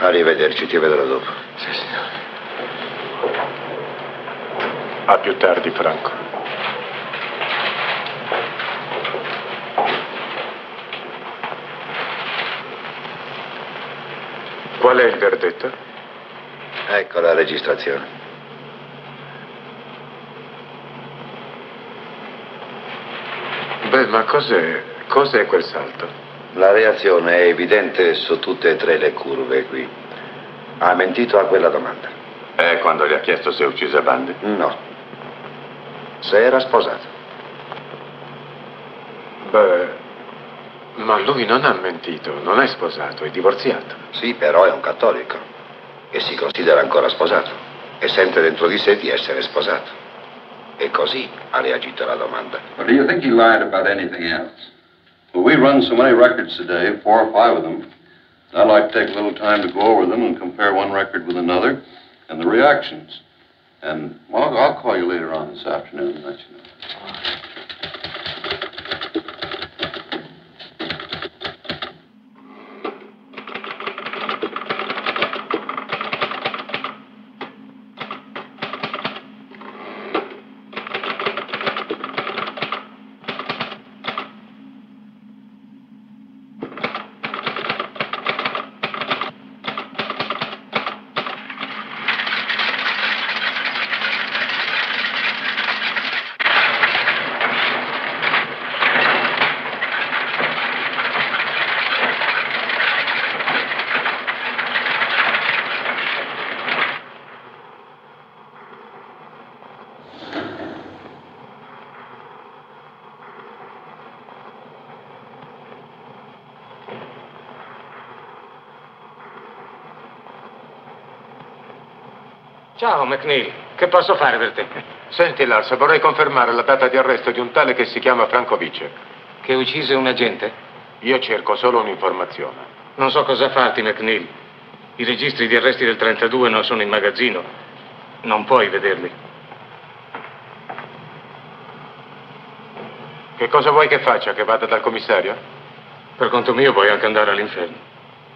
Arrivederci, ti vedrò dopo. Sì, signore. A più tardi, Franco. Qual è il verdetto? Ecco la registrazione. Beh, ma cos'è? Cos'è quel salto? La reazione è evidente su tutte e tre le curve qui. Ha mentito a quella domanda. È quando gli ha chiesto se uccise Bundy? No. Se era sposato. Beh, ma lui non ha mentito, non è sposato, è divorziato. Sì, però è un cattolico e si considera ancora sposato e sente dentro di sé di essere sposato. E così ha reagito alla domanda. But do you think he lied about anything else? Well, we run so many records today, four or five of them. I'd like to take a little time to go over them and compare one record with another and the reactions. And, well, I'll call you later on this afternoon and let you know. Ciao, McNeil. Che posso fare per te? Senti, Lars, vorrei confermare la data di arresto di un tale che si chiama Franco Vicek. Che uccise un agente? Io cerco solo un'informazione. Non so cosa farti, McNeil. I registri di arresti del trentadue non sono in magazzino. Non puoi vederli. Che cosa vuoi che faccia? Che vada dal commissario? Per conto mio puoi anche andare all'inferno.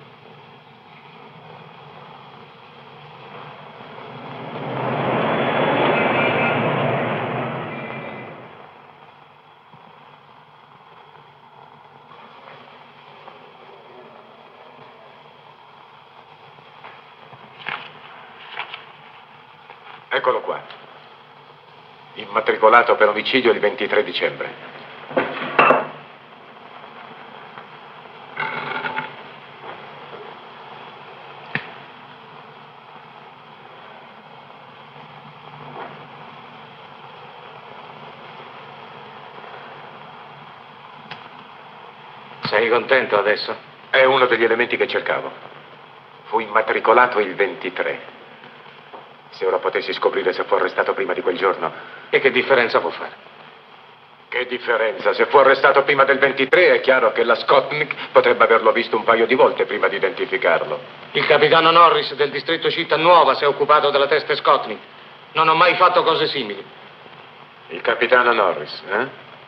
Eccolo qua. Immatricolato per omicidio il ventitré dicembre. Sei contento adesso? È uno degli elementi che cercavo. Fu immatricolato il ventitré. Se ora potessi scoprire se fu arrestato prima di quel giorno. E che differenza può fare? Che differenza? Se fu arrestato prima del ventitré è chiaro che la Skotnik potrebbe averlo visto un paio di volte prima di identificarlo. Il capitano Norris del distretto Città Nuova si è occupato della testa Skotnik. Non ho mai fatto cose simili. Il capitano Norris, eh?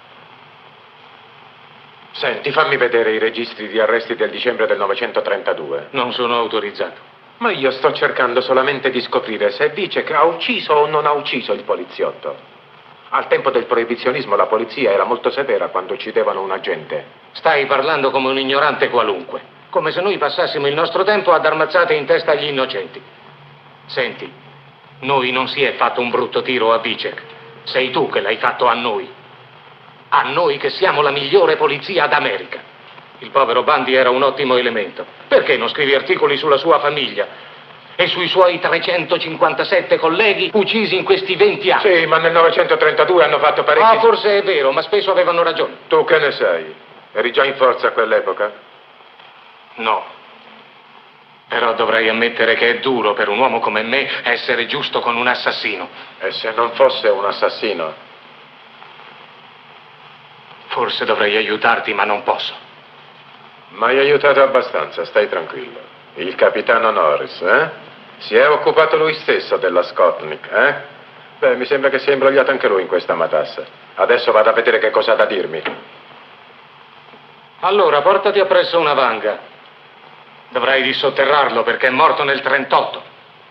Senti, fammi vedere i registri di arresti del dicembre del novecentotrentadue. Non sono autorizzato. Ma io sto cercando solamente di scoprire se dice che ha ucciso o non ha ucciso il poliziotto. Al tempo del proibizionismo la polizia era molto severa quando uccidevano un agente. Stai parlando come un ignorante qualunque. Come se noi passassimo il nostro tempo a dar mazzate in testa agli innocenti. Senti, noi non si è fatto un brutto tiro a Vicek. Sei tu che l'hai fatto a noi. A noi che siamo la migliore polizia d'America. Il povero Bundy era un ottimo elemento. Perché non scrivi articoli sulla sua famiglia? E sui suoi trecentocinquantasette colleghi uccisi in questi venti anni? Sì, ma nel novecentotrentadue hanno fatto parecchi... Ah, forse è vero, ma spesso avevano ragione. Tu che ne sai? Eri già in forza a quell'epoca? No. Però dovrei ammettere che è duro per un uomo come me essere giusto con un assassino. E se non fosse un assassino? Forse dovrei aiutarti, ma non posso. Ma hai aiutato abbastanza, stai tranquillo. Il capitano Norris, eh? Si è occupato lui stesso della Skotnik, eh? Beh, mi sembra che sia imbrogliato anche lui in questa matassa. Adesso vado a vedere che cosa ha da dirmi. Allora, portati appresso una vanga. Dovrai dissotterrarlo perché è morto nel trentotto.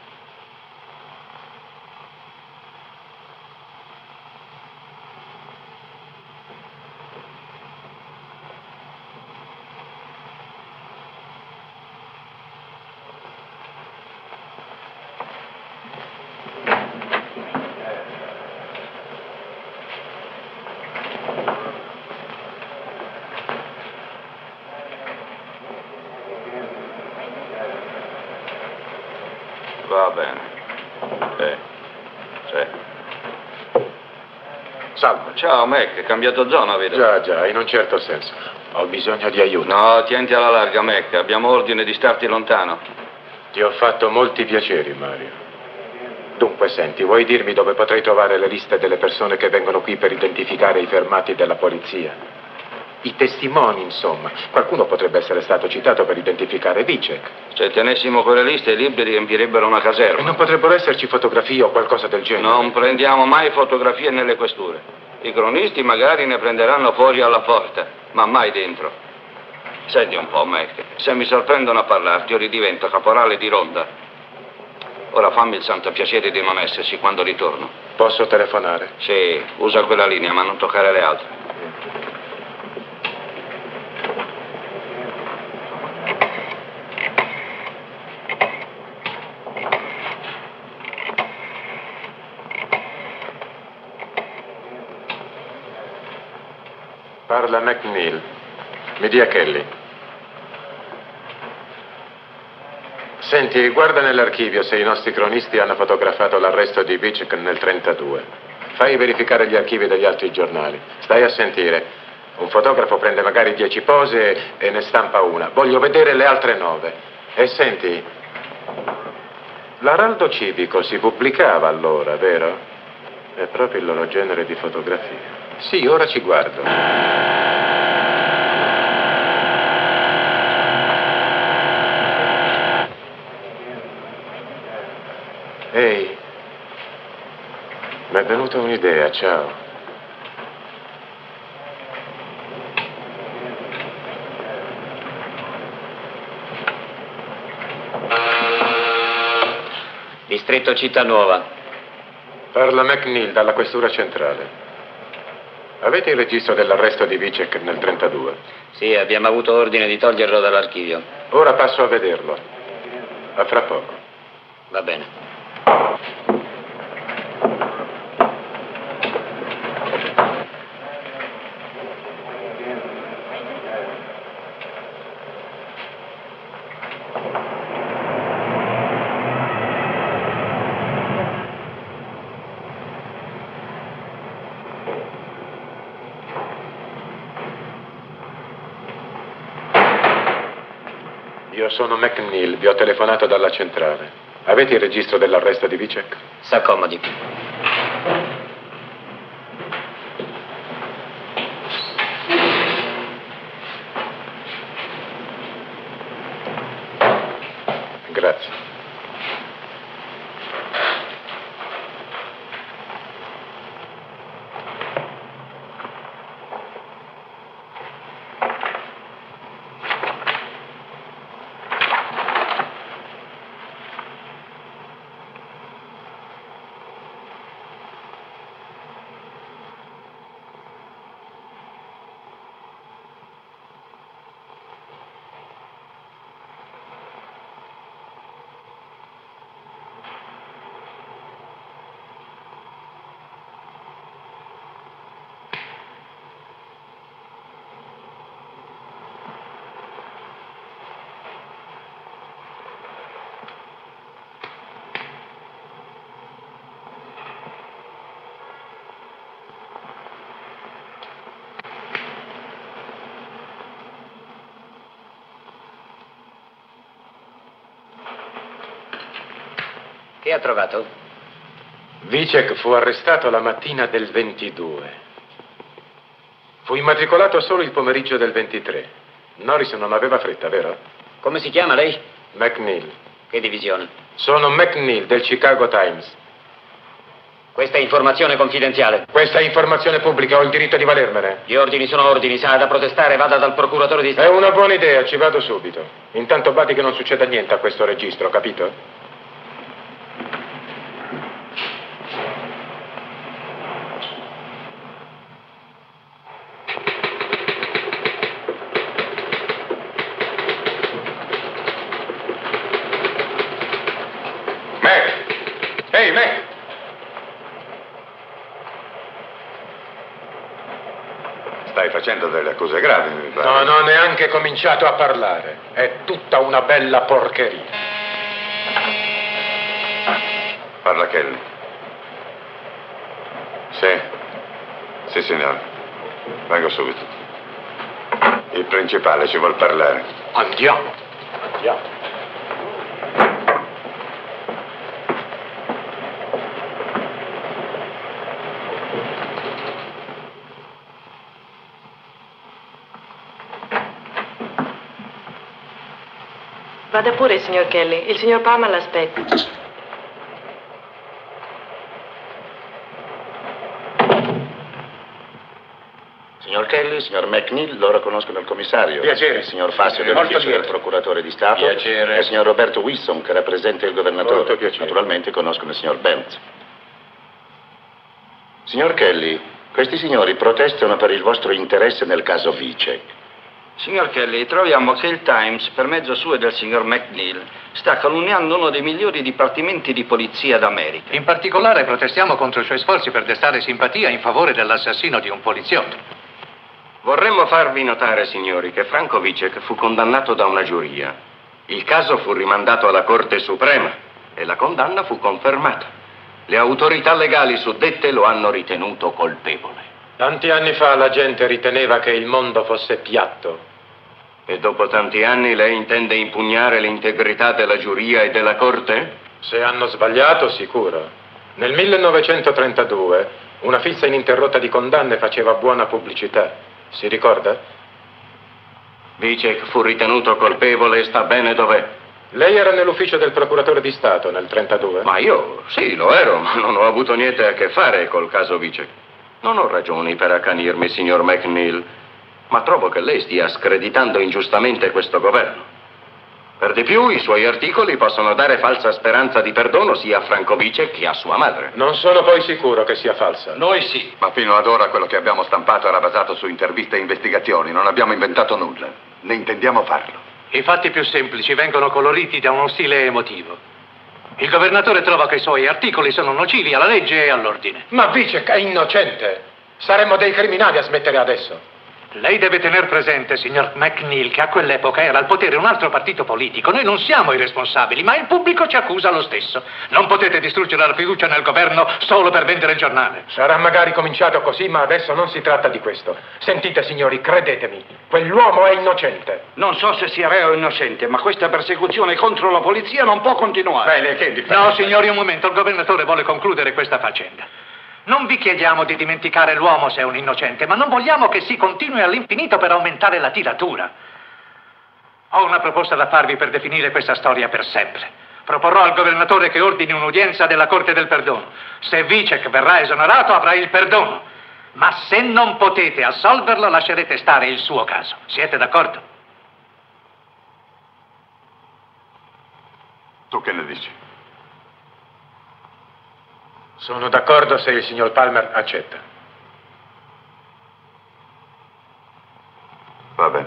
Va bene. Sì. Sì. Salve. Ciao, Mac, hai cambiato zona, vedo. Già, già, in un certo senso. Ho bisogno di aiuto. No, tienti alla larga, Mac. Abbiamo ordine di starti lontano. Ti ho fatto molti piaceri, Mario. Dunque, senti, vuoi dirmi dove potrei trovare le liste delle persone che vengono qui per identificare i fermati della polizia? I testimoni, insomma. Qualcuno potrebbe essere stato citato per identificare Vicek. Se tenessimo quelle liste, i libri riempirebbero una caserma. E non potrebbero esserci fotografie o qualcosa del genere? Non prendiamo mai fotografie nelle questure. I cronisti magari ne prenderanno fuori alla porta, ma mai dentro. Senti un po', Mac, se mi sorprendono a parlarti, io ridivento caporale di ronda. Ora fammi il santo piacere di non esserci quando ritorno. Posso telefonare? Sì, usa quella linea, ma non toccare le altre. Parla McNeil. Mi dia Kelly. Senti, guarda nell'archivio se i nostri cronisti hanno fotografato l'arresto di Vicek nel trentadue. Fai verificare gli archivi degli altri giornali. Stai a sentire. Un fotografo prende magari dieci pose e ne stampa una. Voglio vedere le altre nove. E senti, l'Araldo Civico si pubblicava allora, vero? È proprio il loro genere di fotografia. Sì, ora ci guardo. Ehi, mi è venuta un'idea, ciao. Distretto Città Nuova. Parla McNeil dalla questura centrale. Avete il registro dell'arresto di Vicek nel trentadue? Sì, abbiamo avuto ordine di toglierlo dall'archivio. Ora passo a vederlo. A fra poco. Va bene. Io sono McNeil, vi ho telefonato dalla centrale. Avete il registro dell'arresto di Vicek? S'accomodi. Grazie. Che ha trovato? Vicek fu arrestato la mattina del ventidue. Fu immatricolato solo il pomeriggio del ventitré. Norris non aveva fretta, vero? Come si chiama lei? McNeil. Che divisione? Sono McNeil del Chicago Times. Questa è informazione confidenziale. Questa è informazione pubblica, ho il diritto di valermene. Gli ordini sono ordini, se ha da protestare vada dal procuratore di Stato. È una buona idea, ci vado subito. Intanto badi che non succeda niente a questo registro, capito? Mac! Ehi, Mac! Stai facendo delle accuse gravi, mi pare. Non ho neanche cominciato a parlare. È tutta una bella porcheria. Parla Kelly. Sì. Sì, signore. Vengo subito. Il principale ci vuol parlare. Andiamo. Andiamo. Vada pure, signor Kelly. Il signor Palmer l'aspetta. Signor Kelly, signor McNeil, loro conoscono il commissario. Piacere. Il signor Fassio Piacere. dell'ufficio Molto del lieto. procuratore di Stato. Piacere. E il signor Roberto Wilson, che rappresenta il governatore. Molto piacere. Naturalmente conoscono il signor Benz. Signor Kelly, questi signori protestano per il vostro interesse nel caso Vicek. Signor Kelly, troviamo che il Times, per mezzo suo e del signor McNeil, sta calunniando uno dei migliori dipartimenti di polizia d'America. In particolare protestiamo contro i suoi sforzi per destare simpatia in favore dell'assassino di un poliziotto. Vorremmo farvi notare, signori, che Franco Vicek fu condannato da una giuria. Il caso fu rimandato alla Corte Suprema e la condanna fu confermata. Le autorità legali suddette lo hanno ritenuto colpevole. Tanti anni fa la gente riteneva che il mondo fosse piatto. E dopo tanti anni lei intende impugnare l'integrità della giuria e della Corte? Se hanno sbagliato, sicuro. Nel millenovecentotrentadue una fissa ininterrotta di condanne faceva buona pubblicità. Si ricorda? Vicek fu ritenuto colpevole e sta bene dov'è? Lei era nell'ufficio del procuratore di Stato nel trentadue? Ma io, sì, lo ero, ma non ho avuto niente a che fare col caso Vicek. Non ho ragioni per accanirmi, signor McNeil, ma trovo che lei stia screditando ingiustamente questo governo. Per di più, i suoi articoli possono dare falsa speranza di perdono sia a Franco Vicek che a sua madre. Non sono poi sicuro che sia falsa. Noi sì. Ma fino ad ora quello che abbiamo stampato era basato su interviste e investigazioni. Non abbiamo inventato nulla. Ne intendiamo farlo. I fatti più semplici vengono coloriti da uno stile emotivo. Il governatore trova che i suoi articoli sono nocivi alla legge e all'ordine. Ma Vicek è innocente. Saremmo dei criminali a smettere adesso. Lei deve tener presente, signor McNeil, che a quell'epoca era al potere un altro partito politico. Noi non siamo i responsabili, ma il pubblico ci accusa lo stesso. Non potete distruggere la fiducia nel governo solo per vendere il giornale. Sarà magari cominciato così, ma adesso non si tratta di questo. Sentite, signori, credetemi, quell'uomo è innocente. Non so se sia vero o innocente, ma questa persecuzione contro la polizia non può continuare. Bene, che No, signori, un momento, il governatore vuole concludere questa faccenda. Non vi chiediamo di dimenticare l'uomo se è un innocente, ma non vogliamo che si continui all'infinito per aumentare la tiratura. Ho una proposta da farvi per definire questa storia per sempre. Proporrò al governatore che ordini un'udienza della Corte del Perdono. Se Vicek verrà esonerato avrà il perdono, ma se non potete assolverlo lascerete stare il suo caso. Siete d'accordo? Tu che ne dici? Sono d'accordo se il signor Palmer accetta. Va bene.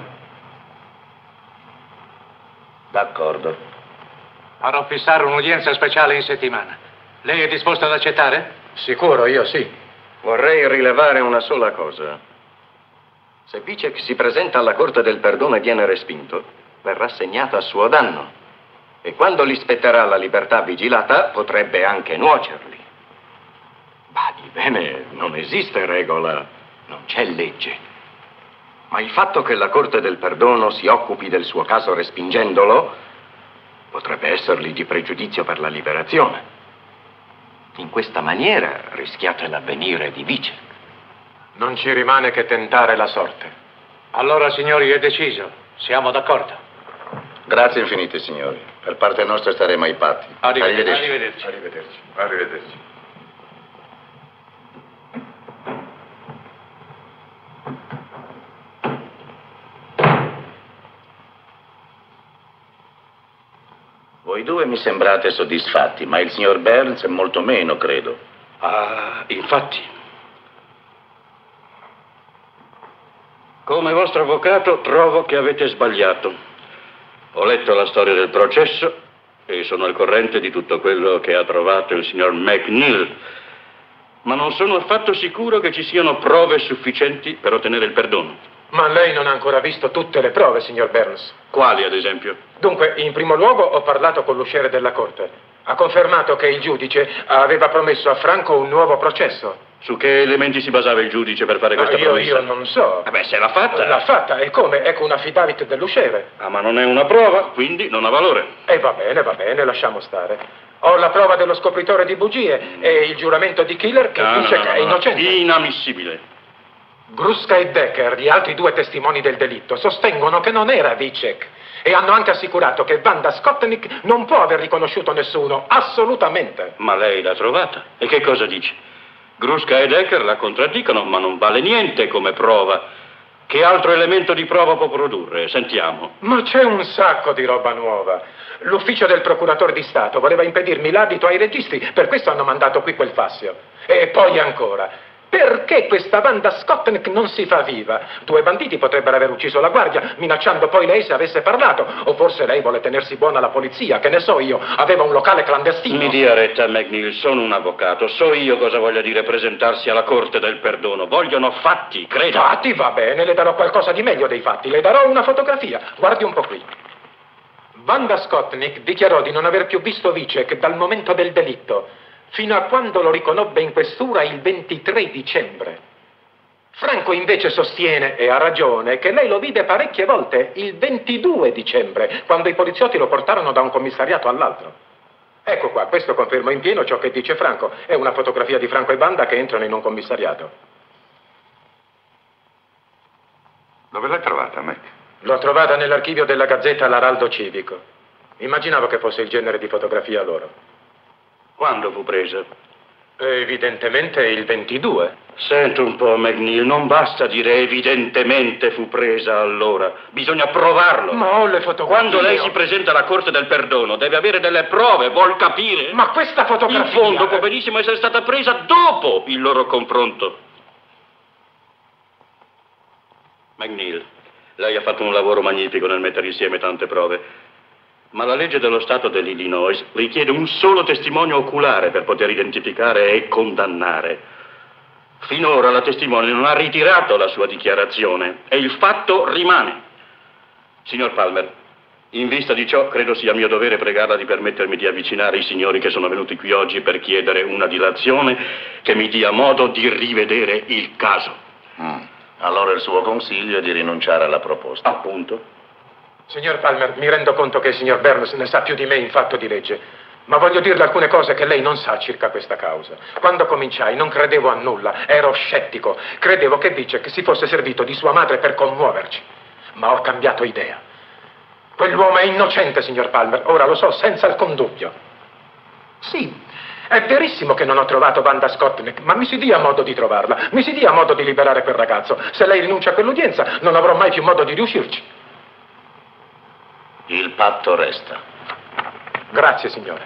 D'accordo. Farò fissare un'udienza speciale in settimana. Lei è disposto ad accettare? Sicuro, io sì. Vorrei rilevare una sola cosa. Se Vicek si presenta alla Corte del Perdono e viene respinto, verrà segnato a suo danno. E quando gli spetterà la libertà vigilata, potrebbe anche nuocerli. Badi bene, non esiste regola, non c'è legge. Ma il fatto che la Corte del Perdono si occupi del suo caso respingendolo potrebbe essergli di pregiudizio per la liberazione. In questa maniera rischiate l'avvenire di Vicek. Non ci rimane che tentare la sorte. Allora, signori, è deciso. Siamo d'accordo. Grazie infinite, signori. Per parte nostra staremo ai patti. Arrivederci. Arrivederci. Arrivederci. Arrivederci. Voi due mi sembrate soddisfatti, ma il signor Burns è molto meno, credo. Ah, infatti. Come vostro avvocato trovo che avete sbagliato. Ho letto la storia del processo e sono al corrente di tutto quello che ha trovato il signor McNeil, ma non sono affatto sicuro che ci siano prove sufficienti per ottenere il perdono. Ma lei non ha ancora visto tutte le prove, signor Burns. Quali, ad esempio? Dunque, in primo luogo ho parlato con l'usciere della corte. Ha confermato che il giudice aveva promesso a Franco un nuovo processo. Su che elementi si basava il giudice per fare questa io, promessa? Io non so. Vabbè, se l'ha fatta. L'ha fatta, e come? Ecco un affidavit dell'usciere. Ah, ma non è una prova, quindi non ha valore. E va bene, va bene, lasciamo stare. Ho la prova dello scopritore di bugie e il giuramento di Killer che no, dice no, no, che no, è innocente. Inammissibile. Gruska e Decker, gli altri due testimoni del delitto, sostengono che non era Vicek e hanno anche assicurato che Wanda Skotnik non può aver riconosciuto nessuno, assolutamente. Ma lei l'ha trovata? E che cosa dice? Gruska e Decker la contraddicono, ma non vale niente come prova. Che altro elemento di prova può produrre? Sentiamo. Ma c'è un sacco di roba nuova. L'ufficio del procuratore di Stato voleva impedirmi l'adito ai registri, per questo hanno mandato qui quel fassio. E poi ancora, perché questa Wanda Skotnik non si fa viva? Due banditi potrebbero aver ucciso la guardia, minacciando poi lei se avesse parlato. O forse lei vuole tenersi buona la polizia, che ne so io, aveva un locale clandestino. Mi dia retta, McNeil, sono un avvocato. So io cosa voglia dire presentarsi alla corte del perdono. Vogliono fatti, credo. Fatti, va bene, le darò qualcosa di meglio dei fatti. Le darò una fotografia. Guardi un po' qui. Wanda Skotnik dichiarò di non aver più visto Vicek dal momento del delitto, fino a quando lo riconobbe in questura il ventitré dicembre. Franco invece sostiene, e ha ragione, che lei lo vide parecchie volte il ventidue dicembre, quando i poliziotti lo portarono da un commissariato all'altro. Ecco qua, questo conferma in pieno ciò che dice Franco. È una fotografia di Franco e Wanda che entrano in un commissariato. Dove l'hai trovata, Mac? L'ho trovata nell'archivio della Gazzetta L'Araldo Civico. Immaginavo che fosse il genere di fotografia loro. Quando fu presa? Evidentemente il ventidue. Sento un po', McNeil, non basta dire evidentemente fu presa allora. Bisogna provarlo. Ma ho le fotografie. Quando lei si presenta alla Corte del Perdono deve avere delle prove, vuol capire? Ma questa fotografia... In fondo può benissimo essere stata presa dopo il loro confronto. McNeil, lei ha fatto un lavoro magnifico nel mettere insieme tante prove. Ma la legge dello Stato dell'Illinois richiede un solo testimone oculare per poter identificare e condannare. Finora la testimone non ha ritirato la sua dichiarazione e il fatto rimane. Signor Palmer, in vista di ciò credo sia mio dovere pregarla di permettermi di avvicinare i signori che sono venuti qui oggi per chiedere una dilazione che mi dia modo di rivedere il caso. Mm. Allora il suo consiglio è di rinunciare alla proposta. Appunto. Signor Palmer, mi rendo conto che il signor Burns ne sa più di me in fatto di legge, ma voglio dirle alcune cose che lei non sa circa questa causa. Quando cominciai non credevo a nulla, ero scettico, credevo che Vicek si fosse servito di sua madre per commuoverci, ma ho cambiato idea. Quell'uomo è innocente, signor Palmer, ora lo so senza alcun dubbio. Sì, è verissimo che non ho trovato Wanda Skotnik, ma mi si dia modo di trovarla, mi si dia modo di liberare quel ragazzo. Se lei rinuncia a quell'udienza non avrò mai più modo di riuscirci. Il patto resta. Grazie, signore.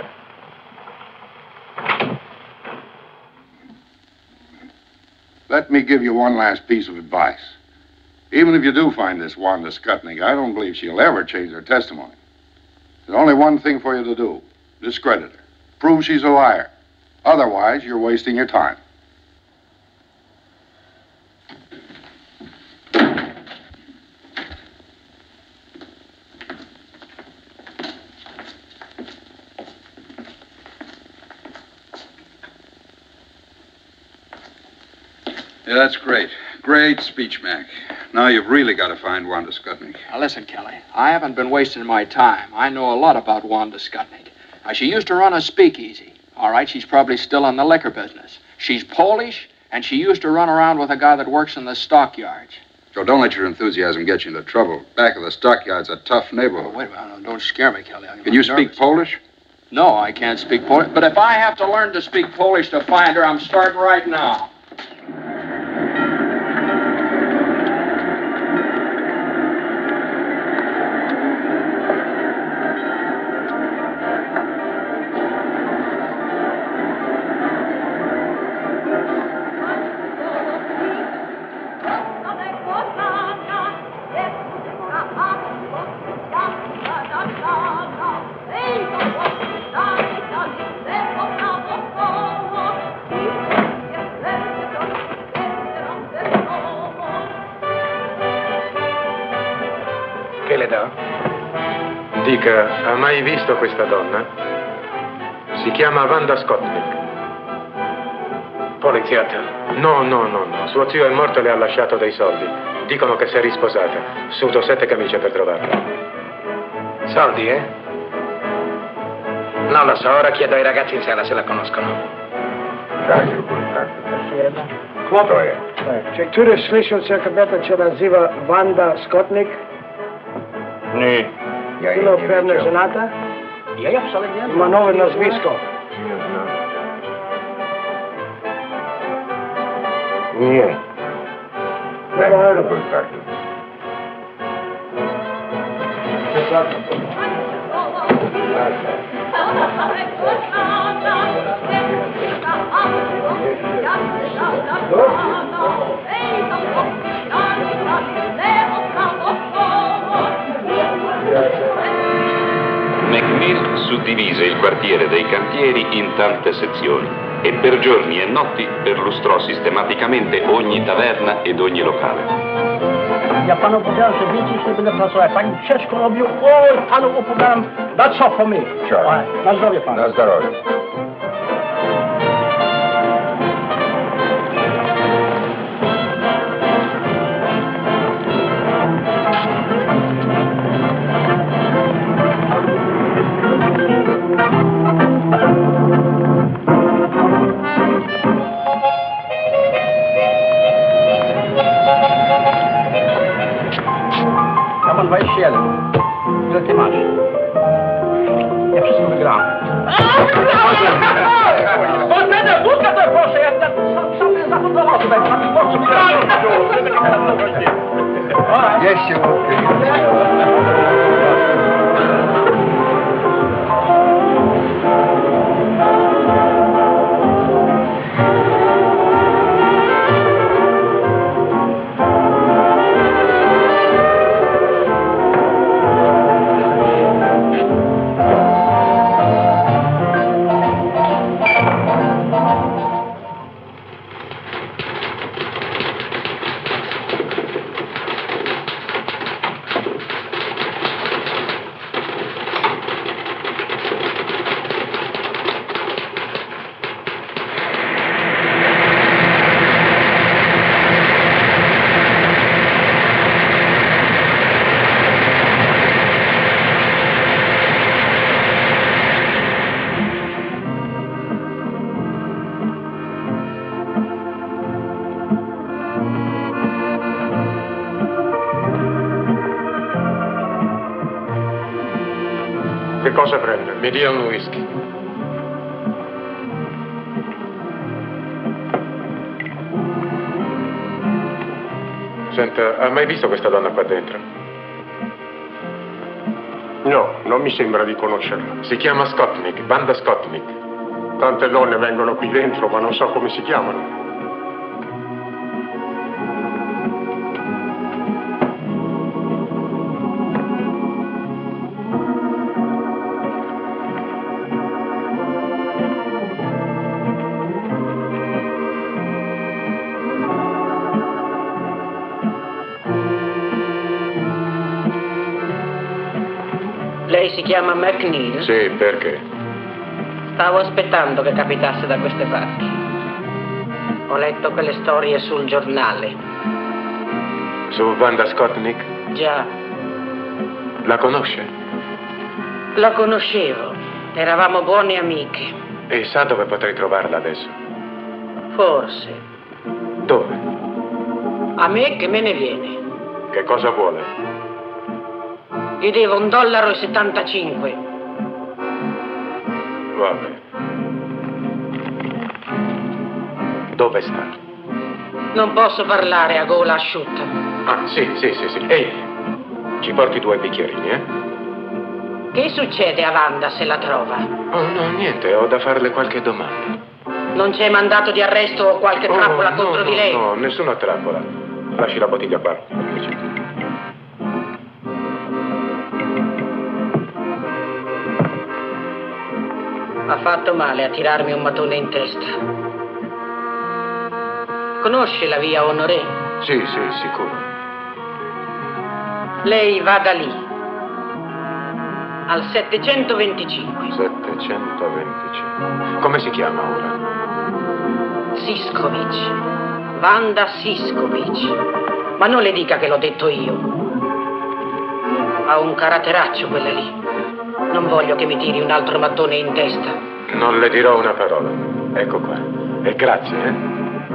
Let me give you one last piece of advice. Even if you do find this Wanda Skutnik, I don't believe she'll ever change her testimony. There's only one thing for you to do. Discredit her. Prove she's a liar. Otherwise, you're wasting your time. Yeah, that's great. Great speech, Mac. Now you've really got to find Wanda Skutnik. Now, listen, Kelly. I haven't been wasting my time. I know a lot about Wanda Skutnik. Now, she used to run a speakeasy. All right, she's probably still in the liquor business. She's Polish, and she used to run around with a guy that works in the stockyards. Joe, don't let your enthusiasm get you into trouble. Back of the stockyard's a tough neighborhood. Oh, wait a minute. Don't scare me, Kelly. Can you speak Polish? No, I can't speak Polish. But if I have to learn to speak Polish to find her, I'm starting right now. che le do? Dica, ha mai visto questa donna? Si chiama Wanda Skotnik. Poliziotto? No, no, no, no. Suo zio è morto e le ha lasciato dei soldi. Dicono che si è risposata. Sudo sette camicie per trovarla. Soldi, eh? Non lo so, ora chiedo ai ragazzi in sala se la conoscono. Klopt. Directeur Slischel zegt gebed dat je dan ziva Wanda Skotnik. Nee. Bilo pevne ženata. Ja, ja, absolutnie. Ma nowe nazwisko. Nie. Ne ma kontakt. McNeil suddivise il quartiere dei cantieri in tante sezioni e per giorni e notti perlustrò sistematicamente ogni taverna ed ogni locale. Ja panu powiedziałem, że wiecie, że będę pracować. Pani ciężko robił. Oj, panu opowiadam. That's all for me. Sure. Na zdrowie panu. Na zdrowie. Ja mam dwadzieścia jeden. Ile ty masz? Ja wszystko wygrałem. Bożena, wódka to proszę, ja tak sam zafundował tutaj, pan mi po co Jeszcze wódkę. Che cosa prende? Mi dia un whisky. Senta, ha mai visto questa donna qua dentro? No, non mi sembra di conoscerla. Si chiama Skotnik, Wanda Skotnik. Tante donne vengono qui dentro, ma non so come si chiamano. Lei si chiama McNeil? Sì, perché? Stavo aspettando che capitasse da queste parti. Ho letto quelle storie sul giornale. Su Wanda Skotnik? Già, La conosce? la conoscevo. Eravamo buone amiche. E sa dove potrei trovarla adesso? Forse. Dove? A me che me ne viene. Che cosa vuole? Gli devo un dollaro e settantacinque. Va bene. Dove sta? Non posso parlare a gola asciutta. Ah, sì, sì, sì, sì. Ehi, ci porti due bicchierini, eh? Che succede a Wanda se la trova? Oh, no, niente, ho da farle qualche domanda. Non c'è mandato di arresto o qualche trappola oh, contro no, di lei? No, nessuna trappola. Lasci la bottiglia qua. Ha fatto male a tirarmi un mattone in testa. Conosce la via Honoré? Sì, sì, sicuro. Lei vada lì. al settecentoventicinque. settecentoventicinque. Come si chiama ora? Siskovic. Wanda Siskovic. Ma non le dica che l'ho detto io. Ha un caratteraccio quella lì. Non voglio che mi tiri un altro mattone in testa. Non le dirò una parola. Ecco qua. E grazie, eh?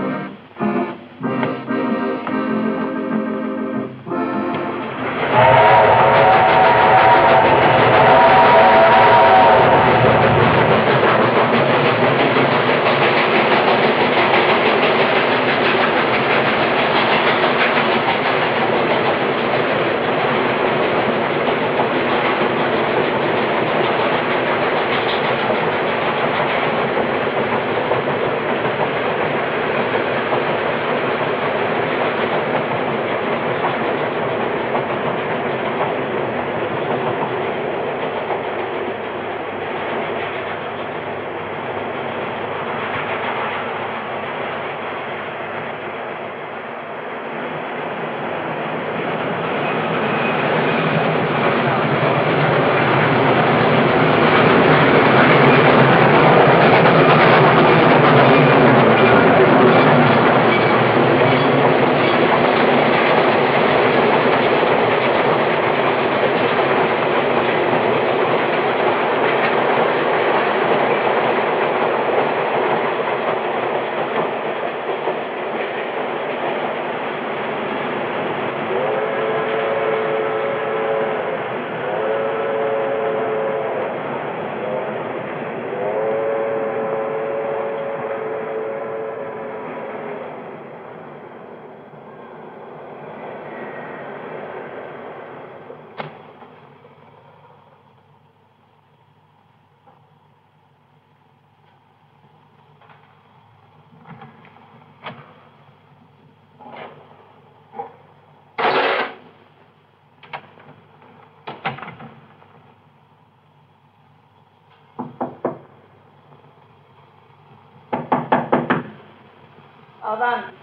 Avanti.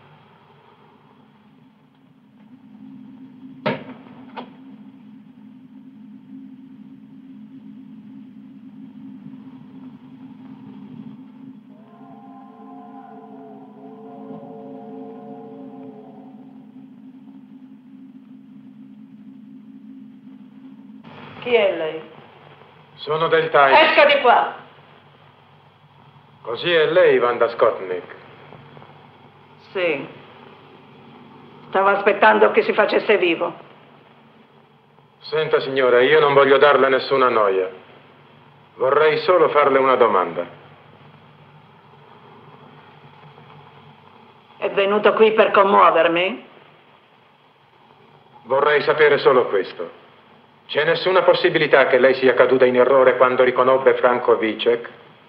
Chi è lei? Sono del Times. Esca di qua! Così è lei, Wanda Skotnik. Sì. Stavo aspettando che si facesse vivo. Senta, signora, io non voglio darle nessuna noia. Vorrei solo farle una domanda. È venuto qui per commuovermi? Vorrei sapere solo questo. C'è nessuna possibilità che lei sia caduta in errore quando riconobbe Franco Vicek?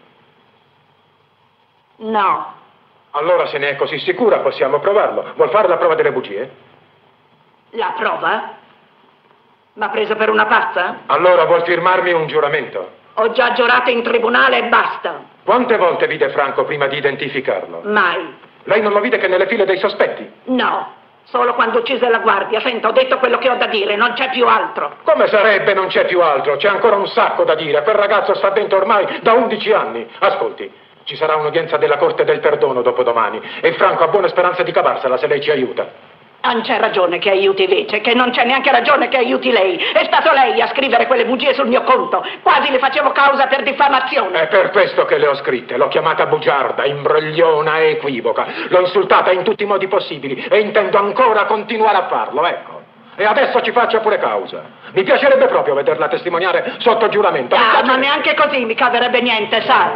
No. Allora, se ne è così sicura, possiamo provarlo. Vuol fare la prova delle bugie? La prova? M'ha preso per una pazza? Allora vuol firmarmi un giuramento? Ho già giurato in tribunale e basta. Quante volte vide Franco prima di identificarlo? Mai. Lei non lo vide che nelle file dei sospetti? No. Solo quando uccise la guardia. Senta, ho detto quello che ho da dire, non c'è più altro. Come sarebbe non c'è più altro? C'è ancora un sacco da dire. Quel ragazzo sta dentro ormai da undici anni. Ascolti, ci sarà un'udienza della Corte del Perdono dopodomani e Franco ha buone speranze di cavarsela se lei ci aiuta. Non c'è ragione che aiuti Vicek, che non c'è neanche ragione che aiuti lei. È stato lei a scrivere quelle bugie sul mio conto. Quasi le facevo causa per diffamazione. È per questo che le ho scritte. L'ho chiamata bugiarda, imbrogliona e equivoca. L'ho insultata in tutti i modi possibili e intendo ancora continuare a farlo, ecco. E adesso ci faccia pure causa. Mi piacerebbe proprio vederla testimoniare sotto giuramento. Ah, ma neanche così mi caverebbe niente, sa?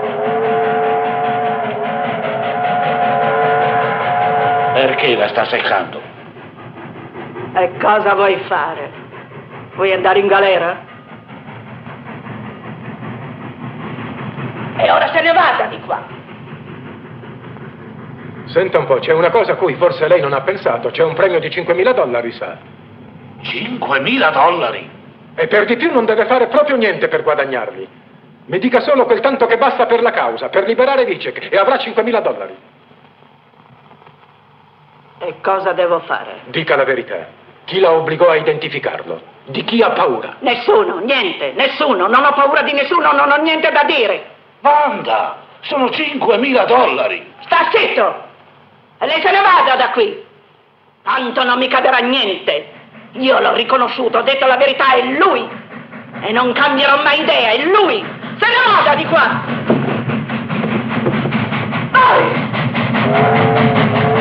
Perché la sta seccando? E cosa vuoi fare? Vuoi andare in galera? E ora se ne vada di qua. Senta un po', c'è una cosa a cui forse lei non ha pensato. C'è un premio di cinquemila dollari, sa. cinquemila dollari? E per di più non deve fare proprio niente per guadagnarli. Mi dica solo quel tanto che basta per la causa, per liberare Vicek, e avrà cinquemila dollari. E cosa devo fare? Dica la verità. Chi la obbligò a identificarlo? Di chi ha paura? Nessuno, niente, nessuno. Non ho paura di nessuno, non ho niente da dire. Wanda, sono cinquemila dollari. Sta zitto! E lei se ne vada da qui. Tanto non mi caderà niente. Io l'ho riconosciuto, ho detto la verità, è lui. E non cambierò mai idea, è lui. Se ne vada di qua. Vai!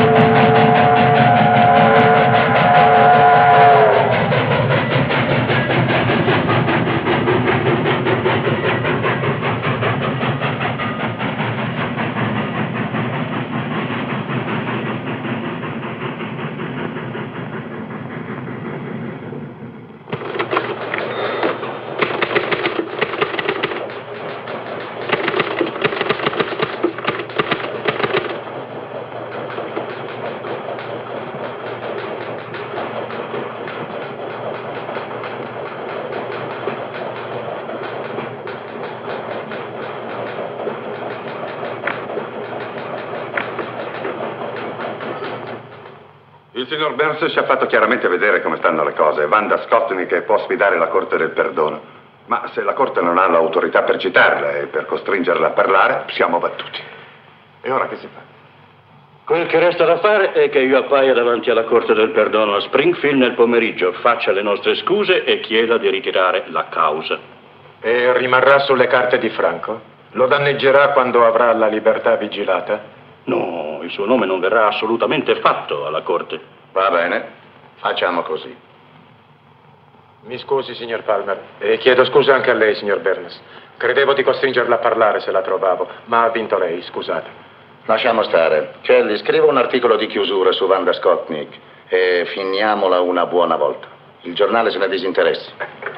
Il signor Burns ci ha fatto chiaramente vedere come stanno le cose. Wanda Skotnik può sfidare la Corte del Perdono. Ma se la Corte non ha l'autorità per citarla e per costringerla a parlare, siamo battuti. E ora che si fa? Quel che resta da fare è che io appaia davanti alla Corte del Perdono a Springfield nel pomeriggio, faccia le nostre scuse e chieda di ritirare la causa. E rimarrà sulle carte di Franco? Lo danneggerà quando avrà la libertà vigilata? No, il suo nome non verrà assolutamente fatto alla Corte. Va bene, facciamo così. Mi scusi, signor Palmer, e chiedo scusa anche a lei, signor Burns. Credevo di costringerla a parlare se la trovavo, ma ha vinto lei, scusate. Lasciamo stare. Kelly, scriva un articolo di chiusura su Wanda Skotnik e finiamola una buona volta. Il giornale se ne disinteressi.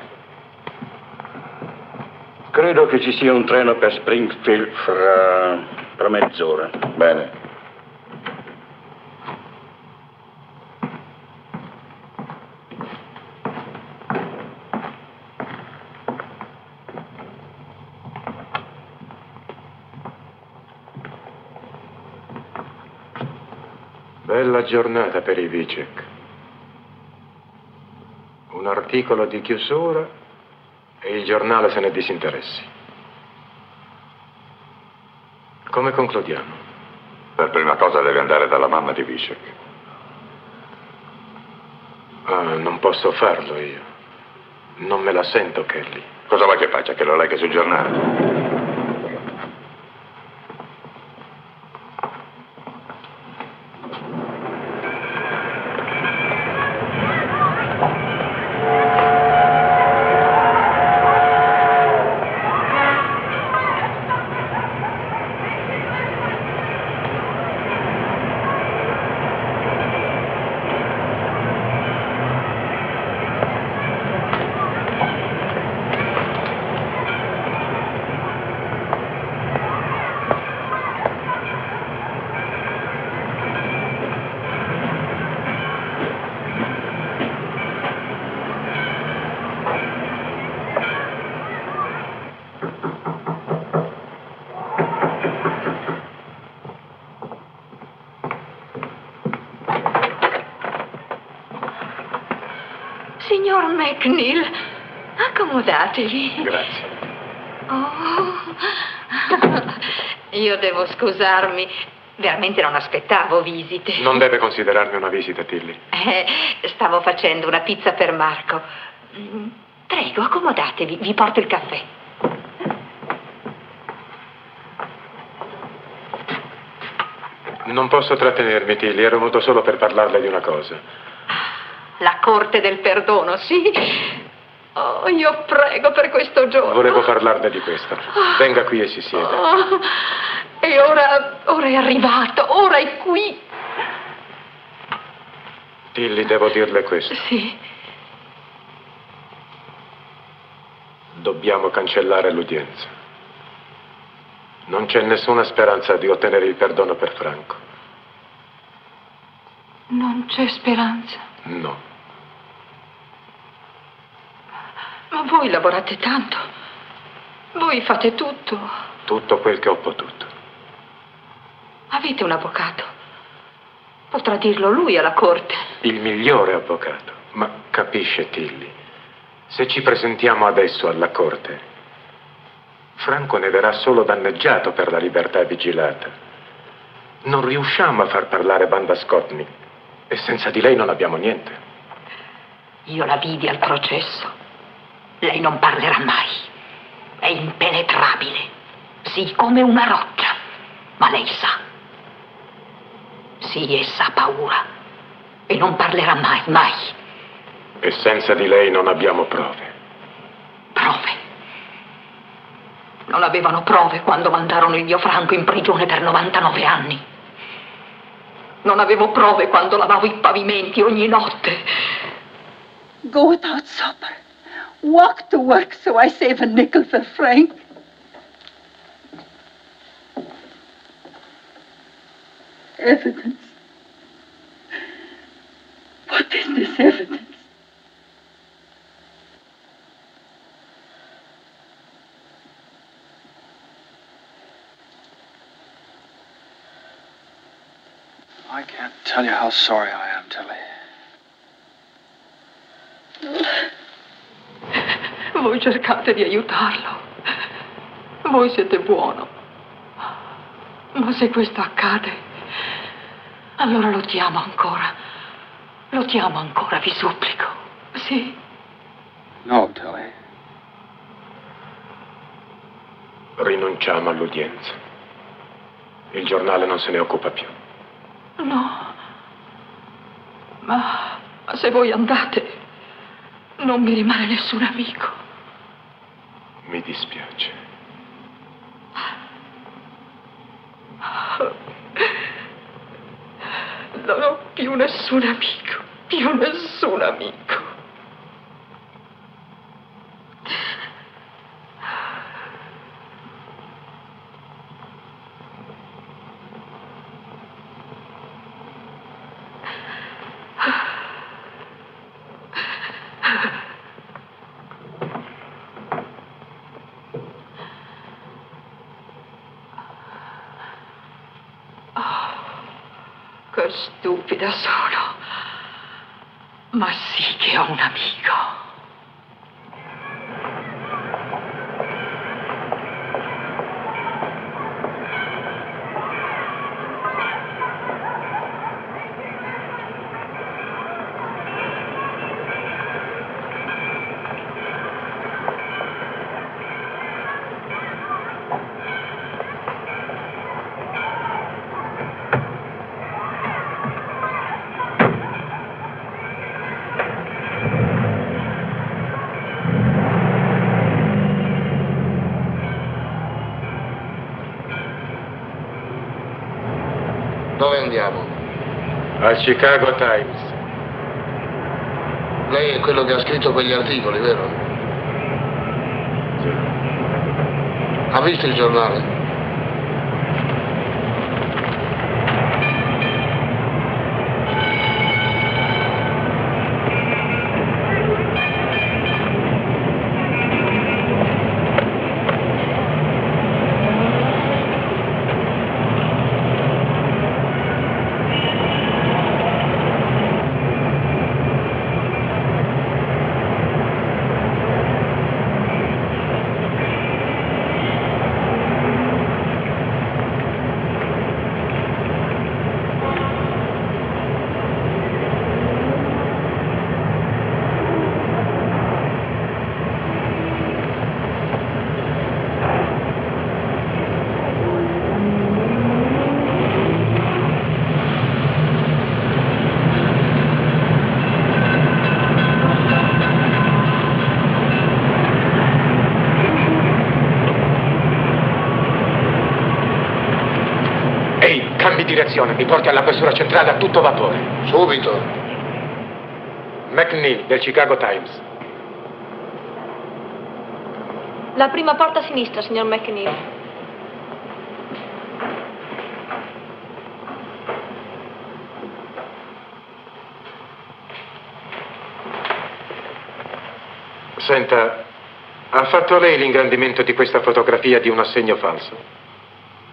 Credo che ci sia un treno per Springfield fra, fra mezz'ora. Bene. Bella giornata per i Vicek. Un articolo di chiusura e il giornale se ne disinteressi. Come concludiamo? Per prima cosa deve andare dalla mamma di Vicek. Ah, non posso farlo io. Non me la sento, Kelly. Cosa vuoi che faccia? Che lo legga sul giornale? Signor McNeil, accomodatevi. Grazie. Oh. Io devo scusarmi. Veramente non aspettavo visite. Non deve considerarmi una visita, Tilly. Eh, stavo facendo una pizza per Marco. Prego, accomodatevi, vi porto il caffè. Non posso trattenermi, Tilly, ero venuto solo per parlarle di una cosa. La Corte del Perdono, sì? Oh, io prego per questo giorno. Volevo parlarle di questo. Venga qui e si sieda. Oh, e ora, ora è arrivato, ora è qui. Tilly, devo dirle questo. Sì. Dobbiamo cancellare l'udienza. Non c'è nessuna speranza di ottenere il perdono per Franco. Non c'è speranza? No. Ma voi lavorate tanto. Voi fate tutto. Tutto quel che ho potuto. Avete un avvocato. Potrà dirlo lui alla corte. Il migliore avvocato. Ma capisce, Tilly, Se ci presentiamo adesso alla corte, Franco ne verrà solo danneggiato per la libertà vigilata. Non riusciamo a far parlare Wanda Skotnik e senza di lei non abbiamo niente. Io la vidi al processo. Lei non parlerà mai. È impenetrabile. Sì, come una roccia. Ma lei sa. Sì, essa ha paura. E non parlerà mai, mai. E senza di lei non abbiamo prove. Prove? Non avevano prove quando mandarono il mio Franco in prigione per novantanove anni. Non avevo prove quando lavavo i pavimenti ogni notte. Go without supper. Walk to work so I save a nickel for Frank. Evidence. What is this evidence? I can't tell you how sorry I am, Tilly. Voi cercate di aiutarlo. Voi siete buono. Ma se questo accade, allora lo chiamo ancora. Lo chiamo ancora, vi supplico. Sì. No, Tilly. Rinunciamo all'udienza. Il giornale non se ne occupa più. No. Ma se voi andate, non mi rimane nessun amico. Mi dispiace. Non ho più nessun amico, più nessun amico. Che stupida sono. Ma sì che ho un amico. Dove andiamo? Al Chicago Times. Lei è quello che ha scritto quegli articoli, vero? Sì. Ha visto il giornale? Cambi direzione, mi porti alla questura centrale a tutto vapore. Subito. McNeil, del Chicago Times. La prima porta a sinistra, signor McNeil. Senta, ha fatto lei l'ingrandimento di questa fotografia di un assegno falso?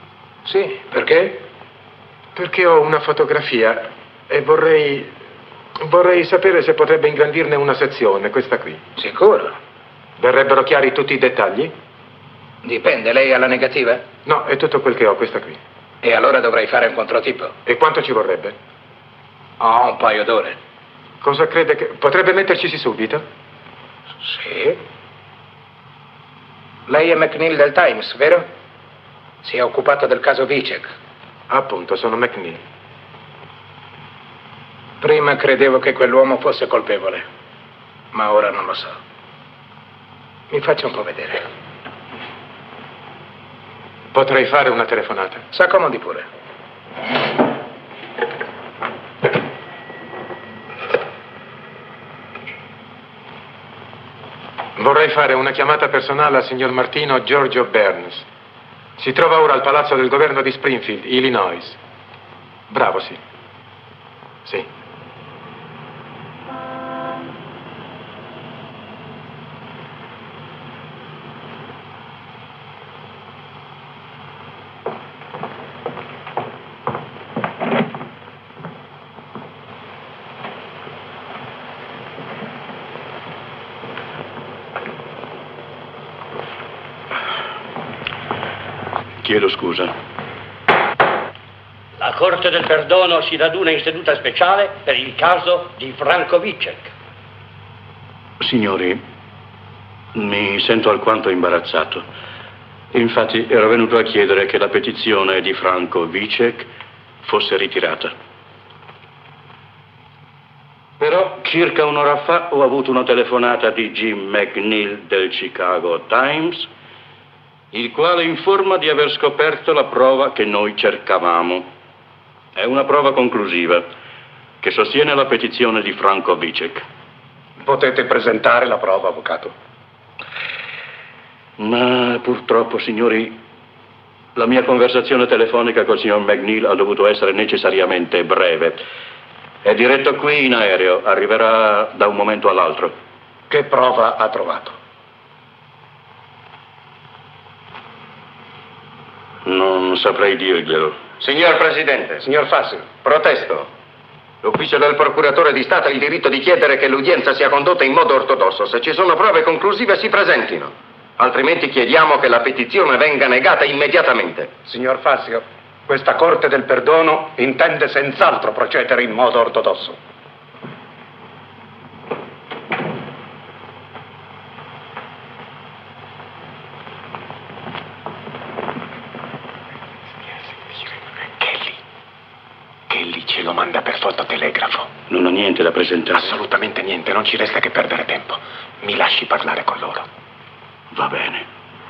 Sì, perché? Perché ho una fotografia e vorrei Vorrei sapere se potrebbe ingrandirne una sezione, questa qui. Sicuro? Verrebbero chiari tutti i dettagli? Dipende, lei ha la negativa? No, è tutto quel che ho, questa qui. E allora dovrei fare un controtipo? E quanto ci vorrebbe? Oh, un paio d'ore. Cosa crede che... potrebbe mettercisi subito? Sì. Lei è McNeil del Times, vero? Si è occupato del caso Vicek. Appunto, sono McNeil. Prima credevo che quell'uomo fosse colpevole, ma ora non lo so. Mi faccia un po' vedere. Potrei fare una telefonata. S'accomodi pure. Vorrei fare una chiamata personale al signor Martino Giorgio Burns. Si trova ora al palazzo del governo di Springfield, Illinois. Bravo, sì. Sì. Chiedo scusa. La Corte del Perdono si raduna in seduta speciale per il caso di Franco Vicek. Signori, mi sento alquanto imbarazzato. Infatti ero venuto a chiedere che la petizione di Franco Vicek fosse ritirata. Però circa un'ora fa ho avuto una telefonata di Jim McNeil del Chicago Times, il quale informa di aver scoperto la prova che noi cercavamo. È una prova conclusiva che sostiene la petizione di Franco Vicek. Potete presentare la prova, avvocato. Ma purtroppo, signori, la mia conversazione telefonica col signor McNeil ha dovuto essere necessariamente breve. È diretto qui in aereo, arriverà da un momento all'altro. Che prova ha trovato? Non saprei dirglielo. Signor Presidente, signor Fassio, protesto. L'ufficio del procuratore di Stato ha il diritto di chiedere che l'udienza sia condotta in modo ortodosso. Se ci sono prove conclusive si presentino. Altrimenti chiediamo che la petizione venga negata immediatamente. Signor Fassio, questa Corte del Perdono intende senz'altro procedere in modo ortodosso. Kelly ce lo manda per fototelegrafo. Non ho niente da presentare. Assolutamente niente, non ci resta che perdere tempo. Mi lasci parlare con loro. Va bene.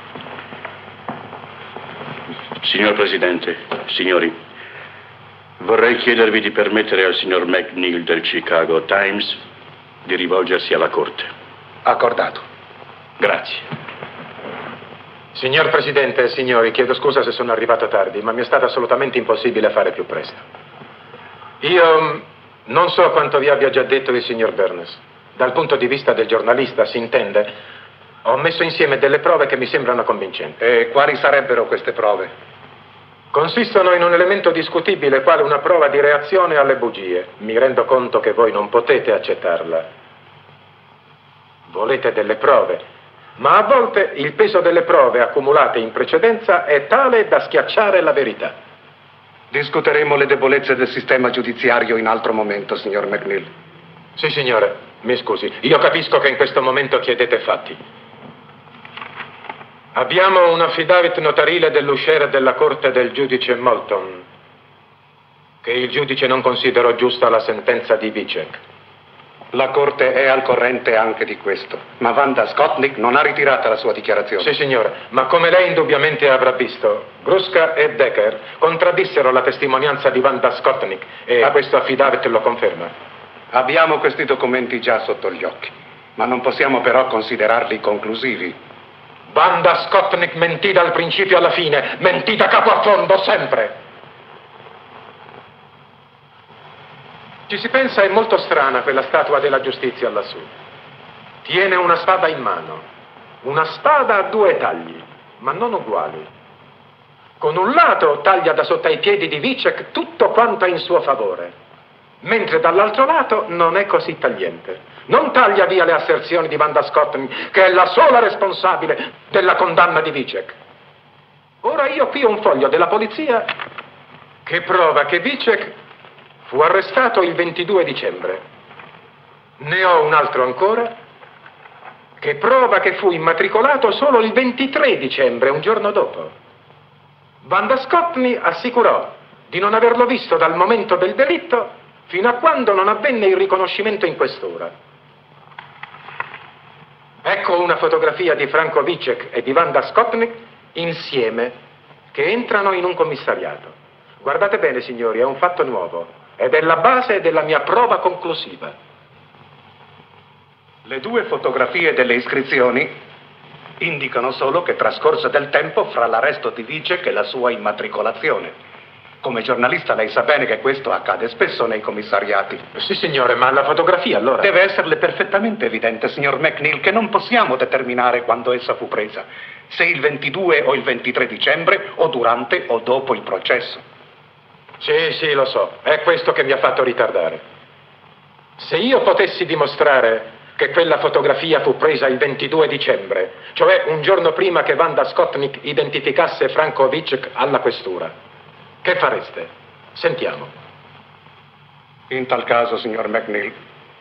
Signor Presidente, signori, vorrei chiedervi di permettere al signor McNeil del Chicago Times di rivolgersi alla Corte. Accordato. Grazie. Signor Presidente e signori, chiedo scusa se sono arrivato tardi, ma mi è stato assolutamente impossibile fare più presto. Io non so quanto vi abbia già detto il signor Burns. Dal punto di vista del giornalista, si intende, ho messo insieme delle prove che mi sembrano convincenti. E quali sarebbero queste prove? Consistono in un elemento discutibile, quale una prova di reazione alle bugie. Mi rendo conto che voi non potete accettarla. Volete delle prove, ma a volte il peso delle prove accumulate in precedenza è tale da schiacciare la verità. Discuteremo le debolezze del sistema giudiziario in altro momento, signor McNeil. Sì, signore, mi scusi. Io capisco che in questo momento chiedete fatti. Abbiamo un affidavit notarile dell'usciere della corte del giudice Moulton, che il giudice non considerò giusta la sentenza di Vicek. La Corte è al corrente anche di questo, ma Wanda Skotnik non ha ritirato la sua dichiarazione. Sì, signore, ma come lei indubbiamente avrà visto, Gruska e Decker contraddissero la testimonianza di Wanda Skotnik e ah. questo affidavit lo conferma. Abbiamo questi documenti già sotto gli occhi, ma non possiamo però considerarli conclusivi. Wanda Skotnik mentì dal principio alla fine, mentì da capo a fondo, sempre. Ci si pensa, è molto strana quella statua della giustizia lassù. Tiene una spada in mano, una spada a due tagli, ma non uguali. Con un lato taglia da sotto ai piedi di Vicek tutto quanto è in suo favore, mentre dall'altro lato non è così tagliente. Non taglia via le asserzioni di Wanda Scotney, che è la sola responsabile della condanna di Vicek. Ora io qui ho un foglio della polizia che prova che Vicek fu arrestato il ventidue dicembre. Ne ho un altro ancora che prova che fu immatricolato solo il ventitré dicembre, un giorno dopo. Wanda Scotney assicurò di non averlo visto dal momento del delitto fino a quando non avvenne il riconoscimento in questura. Ecco una fotografia di Franco Vicek e di Wanda Scotney insieme che entrano in un commissariato. Guardate bene, signori, è un fatto nuovo ed è la base della mia prova conclusiva. Le due fotografie delle iscrizioni indicano solo che trascorse del tempo fra l'arresto di Vicek e la sua immatricolazione. Come giornalista lei sa bene che questo accade spesso nei commissariati. Sì, signore, ma la fotografia allora? Deve esserle perfettamente evidente, signor McNeil, che non possiamo determinare quando essa fu presa. Se il ventidue o il ventitré dicembre, o durante o dopo il processo. Sì, sì, lo so. È questo che mi ha fatto ritardare. Se io potessi dimostrare che quella fotografia fu presa il ventidue dicembre, cioè un giorno prima che Wanda Scotney identificasse Franco Vicek alla questura, che fareste? Sentiamo. In tal caso, signor McNeil,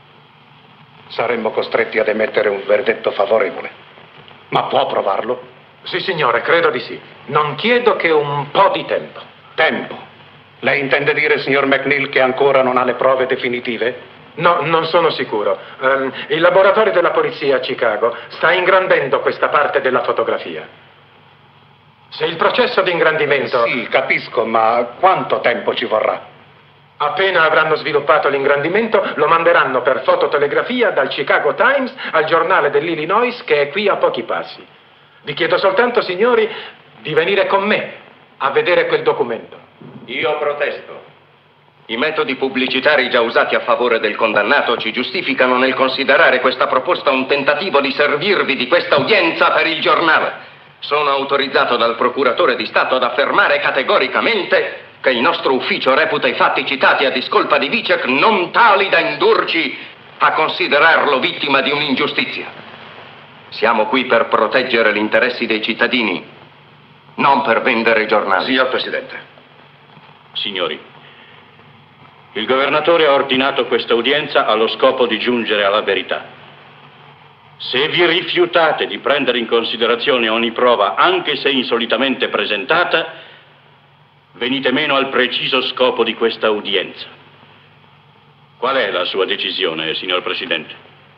saremmo costretti ad emettere un verdetto favorevole. Ma può provarlo? Sì, signore, credo di sì. Non chiedo che un po' di tempo. Tempo? Lei intende dire, signor McNeil, che ancora non ha le prove definitive? No, non sono sicuro. Um, il laboratorio della polizia a Chicago sta ingrandendo questa parte della fotografia. Se il processo di ingrandimento... Sì, capisco, ma quanto tempo ci vorrà? Appena avranno sviluppato l'ingrandimento, lo manderanno per fototelegrafia dal Chicago Times al giornale dell'Illinois, che è qui a pochi passi. Vi chiedo soltanto, signori, di venire con me a vedere quel documento. Io protesto. I metodi pubblicitari già usati a favore del condannato ci giustificano nel considerare questa proposta un tentativo di servirvi di questa udienza per il giornale. Sono autorizzato dal procuratore di Stato ad affermare categoricamente che il nostro ufficio reputa i fatti citati a discolpa di Vicek non tali da indurci a considerarlo vittima di un'ingiustizia. Siamo qui per proteggere gli interessi dei cittadini, non per vendere giornali. Signor Presidente. Signori, il governatore ha ordinato questa udienza allo scopo di giungere alla verità. Se vi rifiutate di prendere in considerazione ogni prova, anche se insolitamente presentata, venite meno al preciso scopo di questa udienza. Qual è la sua decisione, signor Presidente?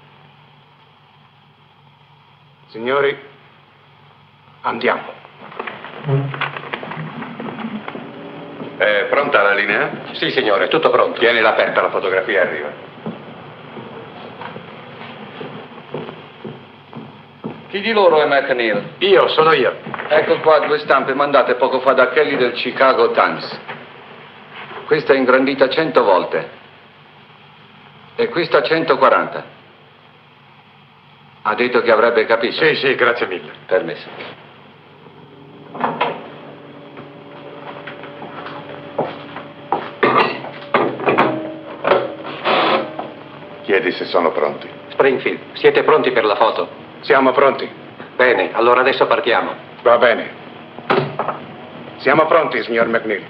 Signori, andiamo. È pronta la linea? Sì, signore, tutto pronto. Tienila aperta, la fotografia arriva. Chi di loro è McNeil? Io, sono io. Ecco qua due stampe mandate poco fa da Kelly del Chicago Times. Questa è ingrandita cento volte. E questa centoquaranta. Ha detto che avrebbe capito? Sì, sì, grazie mille. Permesso. Chiedi se sono pronti. Springfield, siete pronti per la foto? Siamo pronti. Bene, allora adesso partiamo. Va bene. Siamo pronti, signor McNeil.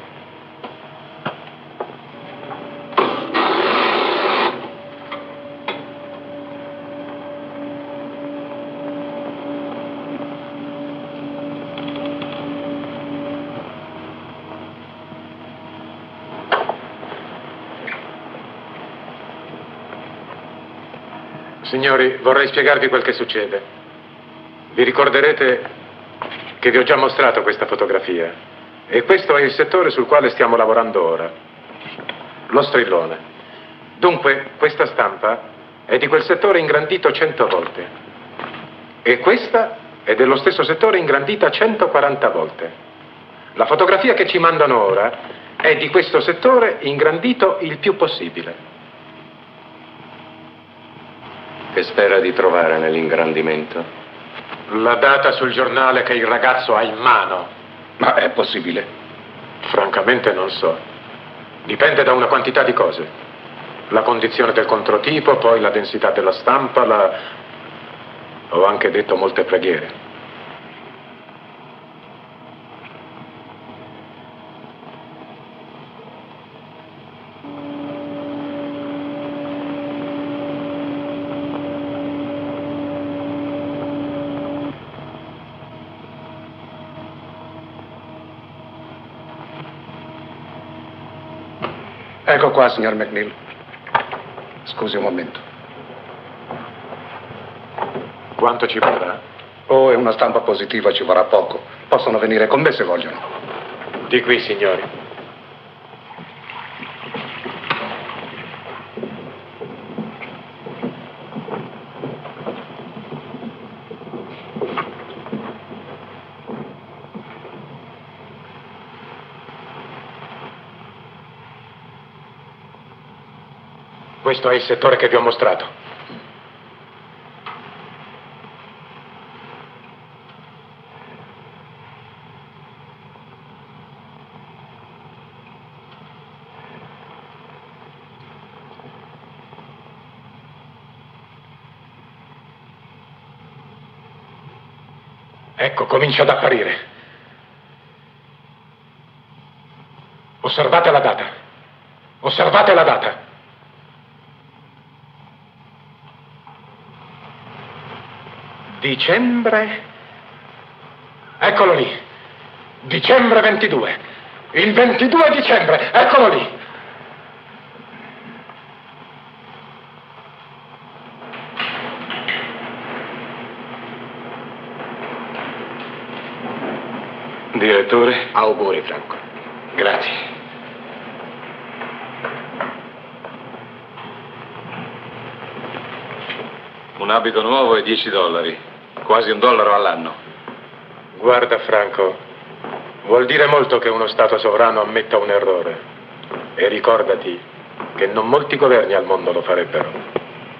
Signori, vorrei spiegarvi quel che succede. Vi ricorderete che vi ho già mostrato questa fotografia e questo è il settore sul quale stiamo lavorando ora, lo strillone. Dunque, questa stampa è di quel settore ingrandito cento volte e questa è dello stesso settore ingrandita centoquaranta volte. La fotografia che ci mandano ora è di questo settore ingrandito il più possibile. Che spera di trovare nell'ingrandimento? La data sul giornale che il ragazzo ha in mano. Ma è possibile? Francamente non so. Dipende da una quantità di cose. La condizione del controtipo, poi la densità della stampa, la... Ho anche detto molte preghiere. Ecco qua, signor McNeil. Scusi un momento. Quanto ci vorrà? Oh, è una stampa positiva, ci vorrà poco. Possono venire con me se vogliono. Di qui, signori. Questo è il settore che vi ho mostrato. Ecco, comincia ad apparire. Osservate la data. Osservate la data. Dicembre, eccolo lì, dicembre ventidue, il ventidue dicembre, eccolo lì. Direttore? Auguri, Franco. Grazie. Un abito nuovo e dieci dollari. Quasi un dollaro all'anno. Guarda, Franco, vuol dire molto che uno Stato sovrano ammetta un errore. E ricordati che non molti governi al mondo lo farebbero.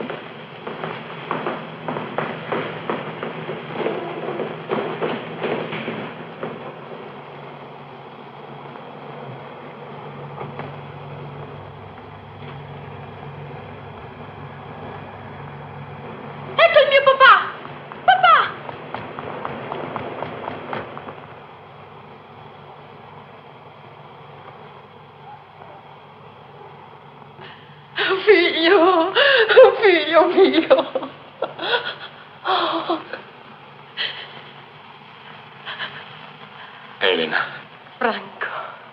Figlio, figlio mio. Oh. Elena. Franco.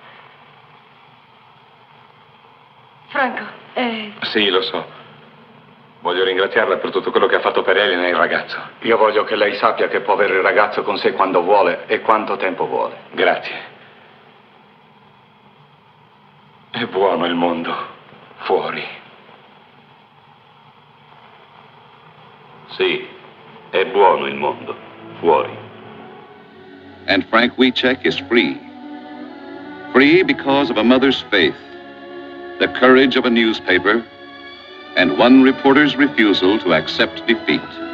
Franco, eh... Sì, lo so. Voglio ringraziarla per tutto quello che ha fatto per Elena e il ragazzo. Io voglio che lei sappia che può avere il ragazzo con sé quando vuole e quanto tempo vuole. Grazie. È buono il mondo. Fuori. Sì, è buono il mondo. Fuori. And Frank Wiecek is free. Free because of a mother's faith, the courage of a newspaper, and one reporter's refusal to accept defeat.